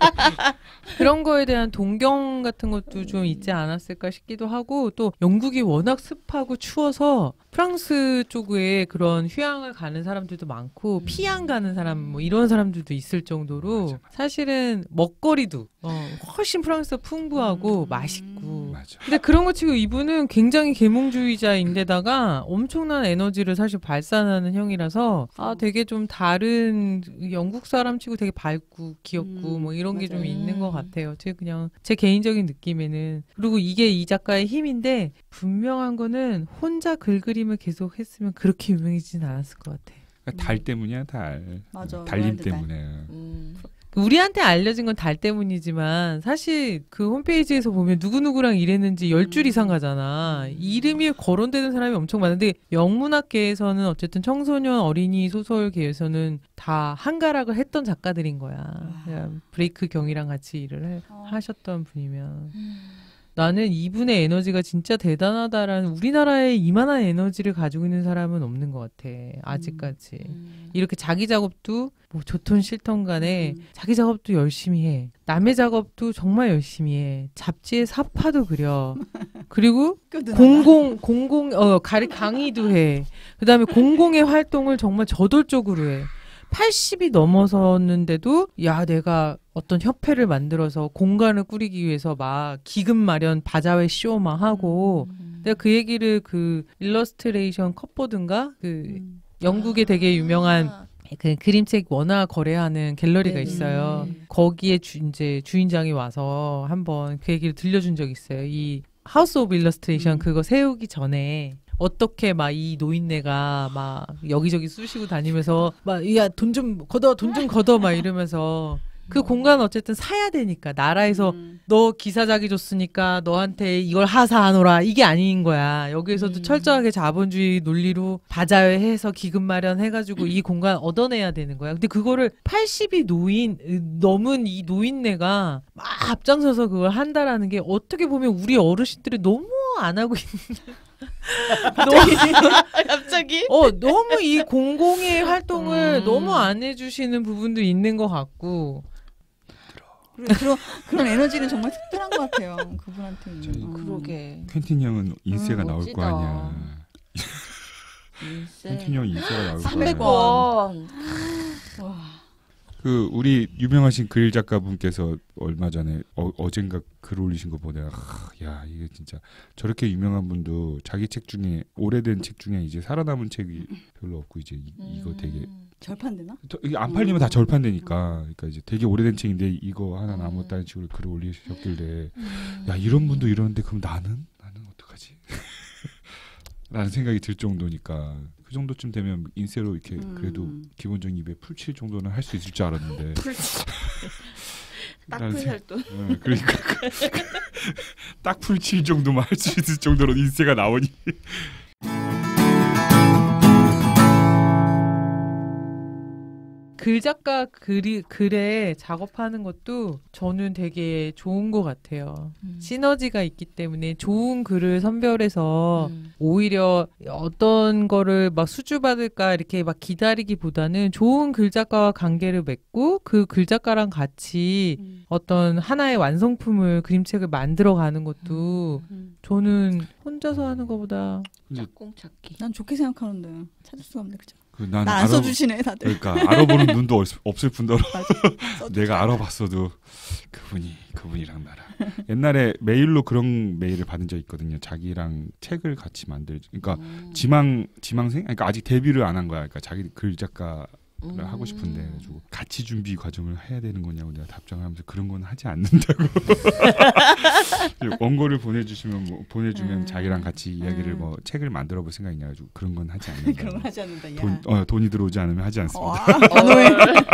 그런 거에 대한 동경 같은 것도 좀 있지 않았을까 싶기도 하고 또 영국이 워낙 습하고 추워서 프랑스 쪽에 그런 휴양을 가는 사람들도 많고 피양 가는 사람 뭐 이런 사람들도 있을 정도로 맞아, 맞아. 사실은 먹거리도 어, 훨씬 프랑스가 풍부하고 음. 맛있고 맞아. 근데 그런 거 치고 이분은 굉장히 계몽주의자인데다가 엄청난 에너지를 사실 발산하는 형이라서 아 되게 좀 다른 영국 사람 치고 되게 밝고 귀엽고 음, 뭐 이런 게 좀 맞아요. 있는 것 음. 같아요. 제 그냥 제 개인적인 느낌에는. 그리고 이게 이 작가의 힘인데 분명한 거는 혼자 글 그림을 계속 했으면 그렇게 유명해지진 않았을 것 같아. 그러니까 달 때문이야 달. 맞아, 달님 로얄드 달. 때문에. 음. 우리한테 알려진 건 달 때문이지만 사실 그 홈페이지에서 보면 누구누구랑 일했는지 열 줄 음. 이상 가잖아. 이름이 거론되는 사람이 엄청 많은데 영문학계에서는 어쨌든 청소년 어린이 소설계에서는 다 한가락을 했던 작가들인 거야. 그냥 브레이크 경이랑 같이 일을 해- 어. 하셨던 분이면. 음. 나는 이분의 에너지가 진짜 대단하다라는 우리나라에 이만한 에너지를 가지고 있는 사람은 없는 것 같아. 아직까지. 음. 이렇게 자기 작업도 뭐 좋든 싫든 간에 음. 자기 작업도 열심히 해. 남의 작업도 정말 열심히 해. 잡지에 사파도 그려. 그리고 껴드나가. 공공 공공 어 가리 강의도 해. 그다음에 공공의 활동을 정말 저돌적으로 해. 팔십이 넘어섰는데도 야 내가 어떤 협회를 만들어서 공간을 꾸리기 위해서 막 기금 마련 바자회 쇼 막 하고 음. 내가 그 얘기를 그 일러스트레이션 컵보드인가 그 음. 영국에 되게 유명한 아. 그 그림책 원화 거래하는 갤러리가 네. 있어요. 음. 거기에 주, 이제 주인장이 와서 한번 그 얘기를 들려준 적이 있어요. 이 하우스 오브 일러스트레이션 음. 그거 세우기 전에 어떻게 막 이 노인네가 막 여기저기 쑤시고 다니면서 막 야 돈 좀 걷어 돈 좀 걷어 막 이러면서 그 공간 어쨌든 사야 되니까 나라에서 음. 너 기사자기 줬으니까 너한테 이걸 하사하노라 이게 아닌 거야. 여기에서도 음. 철저하게 자본주의 논리로 바자회 해서 기금 마련해가지고 이 공간 얻어내야 되는 거야. 근데 그거를 팔십이 노인 넘은 이 노인네가 막 앞장서서 그걸 한다라는 게 어떻게 보면 우리 어르신들이 너무 안 하고 있는. 너무 갑자기? 어 너무 이 공공의 활동을 음. 너무 안 해주시는 부분도 있는 것 같고. 그래, 그런 그런 에너지는 정말 특별한 것 같아요. 그분한테는. 저희 음. 그러게. 퀸틴 형은 인세가 음, 나올 거 멋지다. 아니야. 인세. 퀸틴 형 인세가 나올 거 삼백 아니야. 원. 와. 그 우리 유명하신 글 작가분께서 얼마 전에 어, 어젠가 글 올리신 거 보내가 아, 야 이게 진짜 저렇게 유명한 분도 자기 책 중에 오래된 책 중에 이제 살아남은 책이 별로 없고 이제 이, 이거 되게 음. 절판되나? 저- 이게 안 팔리면 다 절판되니까 그러니까 이제 되게 오래된 책인데 이거 하나 남았다는 식으로 글을 올리셨길래 음. 야 이런 분도 이러는데 그럼 나는 나는 어떡하지? 라는 생각이 들 정도니까 그 정도쯤 되면 인세로 이렇게 그래도 음. 기본적인 입에 풀칠 정도는 할 수 있을 줄 알았는데 나는 딱풀 생- 활동. 어, 그러니까 딱 풀칠 정도만 할 수 있을 정도로 인세가 나오니 글 작가 글이 글에 작업하는 것도 저는 되게 좋은 것 같아요. 음. 시너지가 있기 때문에 좋은 글을 선별해서 음. 오히려 어떤 거를 막 수주받을까 이렇게 막 기다리기보다는 좋은 글 작가와 관계를 맺고 그 글 작가랑 같이 음. 어떤 하나의 완성품을 그림책을 만들어 가는 것도 음. 저는 혼자서 하는 것보다 짝꿍 찾기. 난 좋게 생각하는데 찾을 수가 없네, 그죠? 그난 나 안 써주시네 다들. 그러니까 알아보는 눈도 없- 없을 뿐더러 맞아. 내가 알아봤어도 그분이 그분이랑 나랑 옛날에 메일로 그런 메일을 받은 적 있거든요. 자기랑 책을 같이 만들 그러니까 음. 지망 지망생 그러니까 아직 데뷔를 안 한 거야. 그러니까 자기 글 작가 음. 하고 싶은데 그래가지고 같이 준비 과정을 해야 되는 거냐고 내가 답장을 하면서 그런 건 하지 않는다고 원고를 보내주시면 뭐 보내주면 음. 자기랑 같이 이야기를 음. 뭐 책을 만들어 볼 생각이냐 가지고 그런 건 하지 않는다. 그런 걸 하지 않는다. 야. 돈, 어, 돈이 들어오지 않으면 하지 않습니다. 와, 단호해.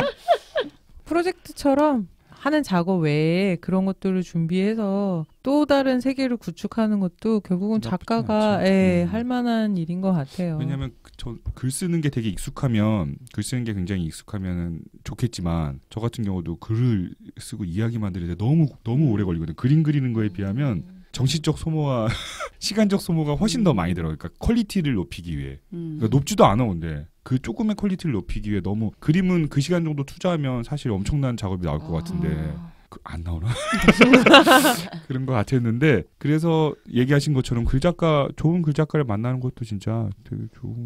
프로젝트처럼 하는 작업 외에 그런 것들을 준비해서 또 다른 세계를 구축하는 것도 결국은 나쁘진 작가가 않죠. 예, 음. 할 만한 일인 것 같아요. 왜냐하면 저 글 쓰는 게 되게 익숙하면 글 쓰는 게 굉장히 익숙하면은 좋겠지만 저 같은 경우도 글을 쓰고 이야기 만드는데 너무 너무 오래 걸리거든. 그림 그리는 거에 비하면 정신적 소모와 시간적 소모가 훨씬 더 많이 들어. 그러니까 퀄리티를 높이기 위해. 음. 그러니까 높지도 않아 근데 그 조금의 퀄리티를 높이기 위해 너무 그림은 그 시간 정도 투자하면 사실 엄청난 작업이 나올 것 같은데 아. 그, 안 나오나? 그런 것 같았는데 그래서 얘기하신 것처럼 글 작가 좋은 글 작가를 만나는 것도 진짜 되게 좋은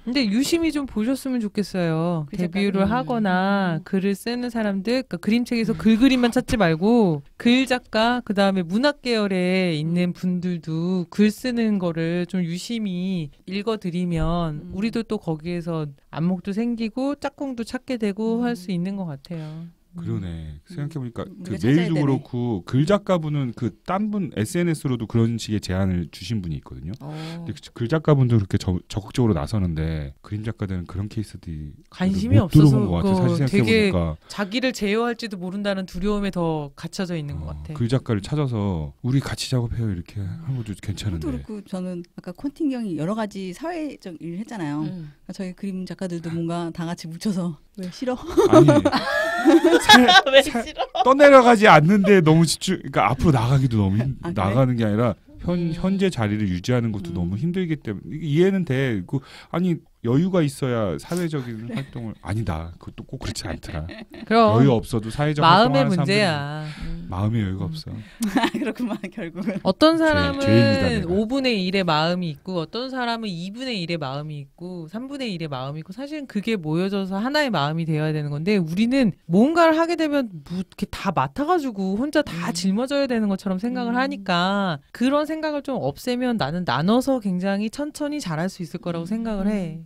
근데 유심히 좀 보셨으면 좋겠어요. 그 데뷔를 작가는. 하거나 음. 글을 쓰는 사람들, 그러니까 그림책에서 글 그림만 찾지 말고 글 작가, 그 다음에 문학 계열에 있는 분들도 글 쓰는 거를 좀 유심히 읽어드리면 음. 우리도 또 거기에서 안목도 생기고 짝꿍도 찾게 되고 음. 할 수 있는 것 같아요. 그러네. 생각해보니까 음, 그 우리가 찾아야 메일도 되네. 그렇고 글 작가분은 그 딴 분 에스엔에스로도 그런 식의 제안을 주신 분이 있거든요. 어. 근데 글 작가분도 그렇게 저, 적극적으로 나서는데 그림 작가들은 그런 케이스들이 관심이 못 없어서 들어본 것 같아. 그거 사실 되게 생각해보니까 자기를 제어할지도 모른다는 두려움에 더 갇혀져 있는 것 어, 같아. 글 작가를 찾아서 우리 같이 작업해요 이렇게 하는 것도 괜찮은데. 그것도 그렇고 저는 아까 콘팅경이 여러 가지 사회적 일을 했잖아요. 음. 그러니까 저희 그림 작가들도 뭔가 다 같이 뭉쳐서 왜 싫어? 아니 왜 싫어? 떠내려가지 않는데 너무 집중. 그러니까 앞으로 나가기도 너무 힘, 아, 그래? 나가는 게 아니라 현 음. 현재 자리를 유지하는 것도 음. 너무 힘들기 때문에 이게 이해는 돼. 그 아니 여유가 있어야 사회적인 활동을 아니다. 그것도 꼭 그렇지 않더라. 그럼 여유 없어도 사회적 마음의 활동하는 문제야. 음. 마음의 여유가 음. 없어. 그렇구만 결국은. 어떤 죄- 죄인이다, 사람은 내가. 오분의 일의 마음이 있고 어떤 사람은 이분의 일의 마음이 있고 삼분의 일의 마음이 있고 사실은 그게 모여져서 하나의 마음이 되어야 되는 건데 우리는 뭔가를 하게 되면 뭐 이렇게 다 맡아가지고 혼자 다 음. 짊어져야 되는 것처럼 생각을 음. 하니까 그런 생각을 좀 없애면 나는 나눠서 굉장히 천천히 잘할 수 있을 거라고 생각을 해.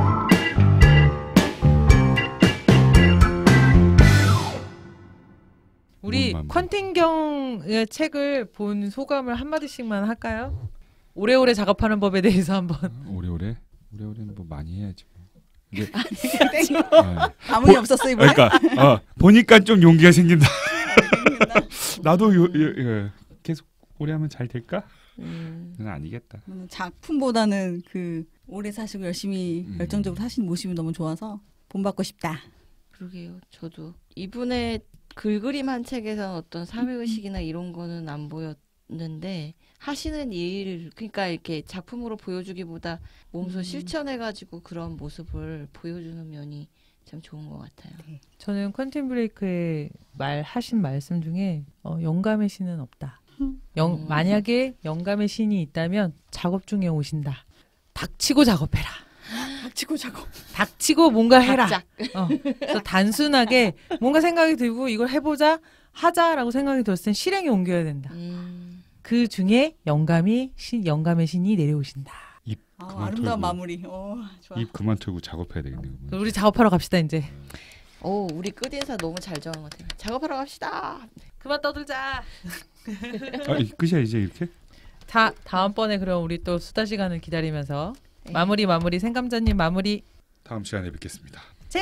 우리 뭔 마음이야? 컨팅경의 책을 본 소감을 한마디씩만 할까요? 오래오래 작업하는 법에 대해서 한번. 오래오래 오래오래는 뭐 많이 해야지. 뭐. 근데 땡. 어, 감흥이 없었어 이번에. 그러니까 어, 보니까 좀 용기가 생긴다. 나도 요, 요, 요, 계속 오래 하면 잘 될까? 음. 는 아니겠다. 저는 작품보다는 그 오래 사시고 열심히 음. 열정적으로 사시는 모습이 너무 좋아서 본받고 싶다. 그러게요. 저도 이분의 글그림 한 책에서 어떤 사회의식이나 이런 거는 안 보였는데 하시는 일, 그러니까 이렇게 작품으로 보여주기보다 몸소 음. 실천해가지고 그런 모습을 보여주는 면이 참 좋은 것 같아요. 저는 퀀텀 브레이크의 말 하신 말씀 중에 어, 영감의 신은 없다. 영, 음. 만약에 영감의 신이 있다면 작업 중에 오신다. 닥치고 작업해라. 닥치고 작업. 닥치고 뭔가 해라. 짝. 어, 그래서 단순하게 뭔가 생각이 들고 이걸 해보자 하자라고 생각이 들었을 땐 실행에 옮겨야 된다. 음. 그 중에 영감이 신, 영감의 신이 내려오신다. 아, 그만 아름다운 털고. 마무리. 오, 좋아. 입 그만 털고 작업해야 되겠네. 그럼 우리 작업하러 갑시다 이제. 오, 우리 끝인사 너무 잘 정한 것 같아요. 작업하러 갑시다. 그만 떠들자. 아, 이 끝이야 이제 이렇게? 다 다음번에 그럼 우리 또 수다 시간을 기다리면서 네. 마무리 마무리 생감자님 마무리. 다음 시간에 뵙겠습니다.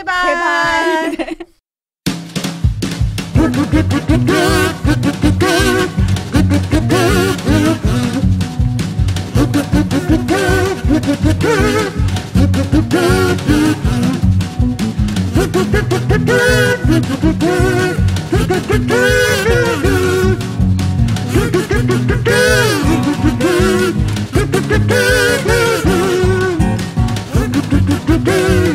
제발. 제발. Thank you.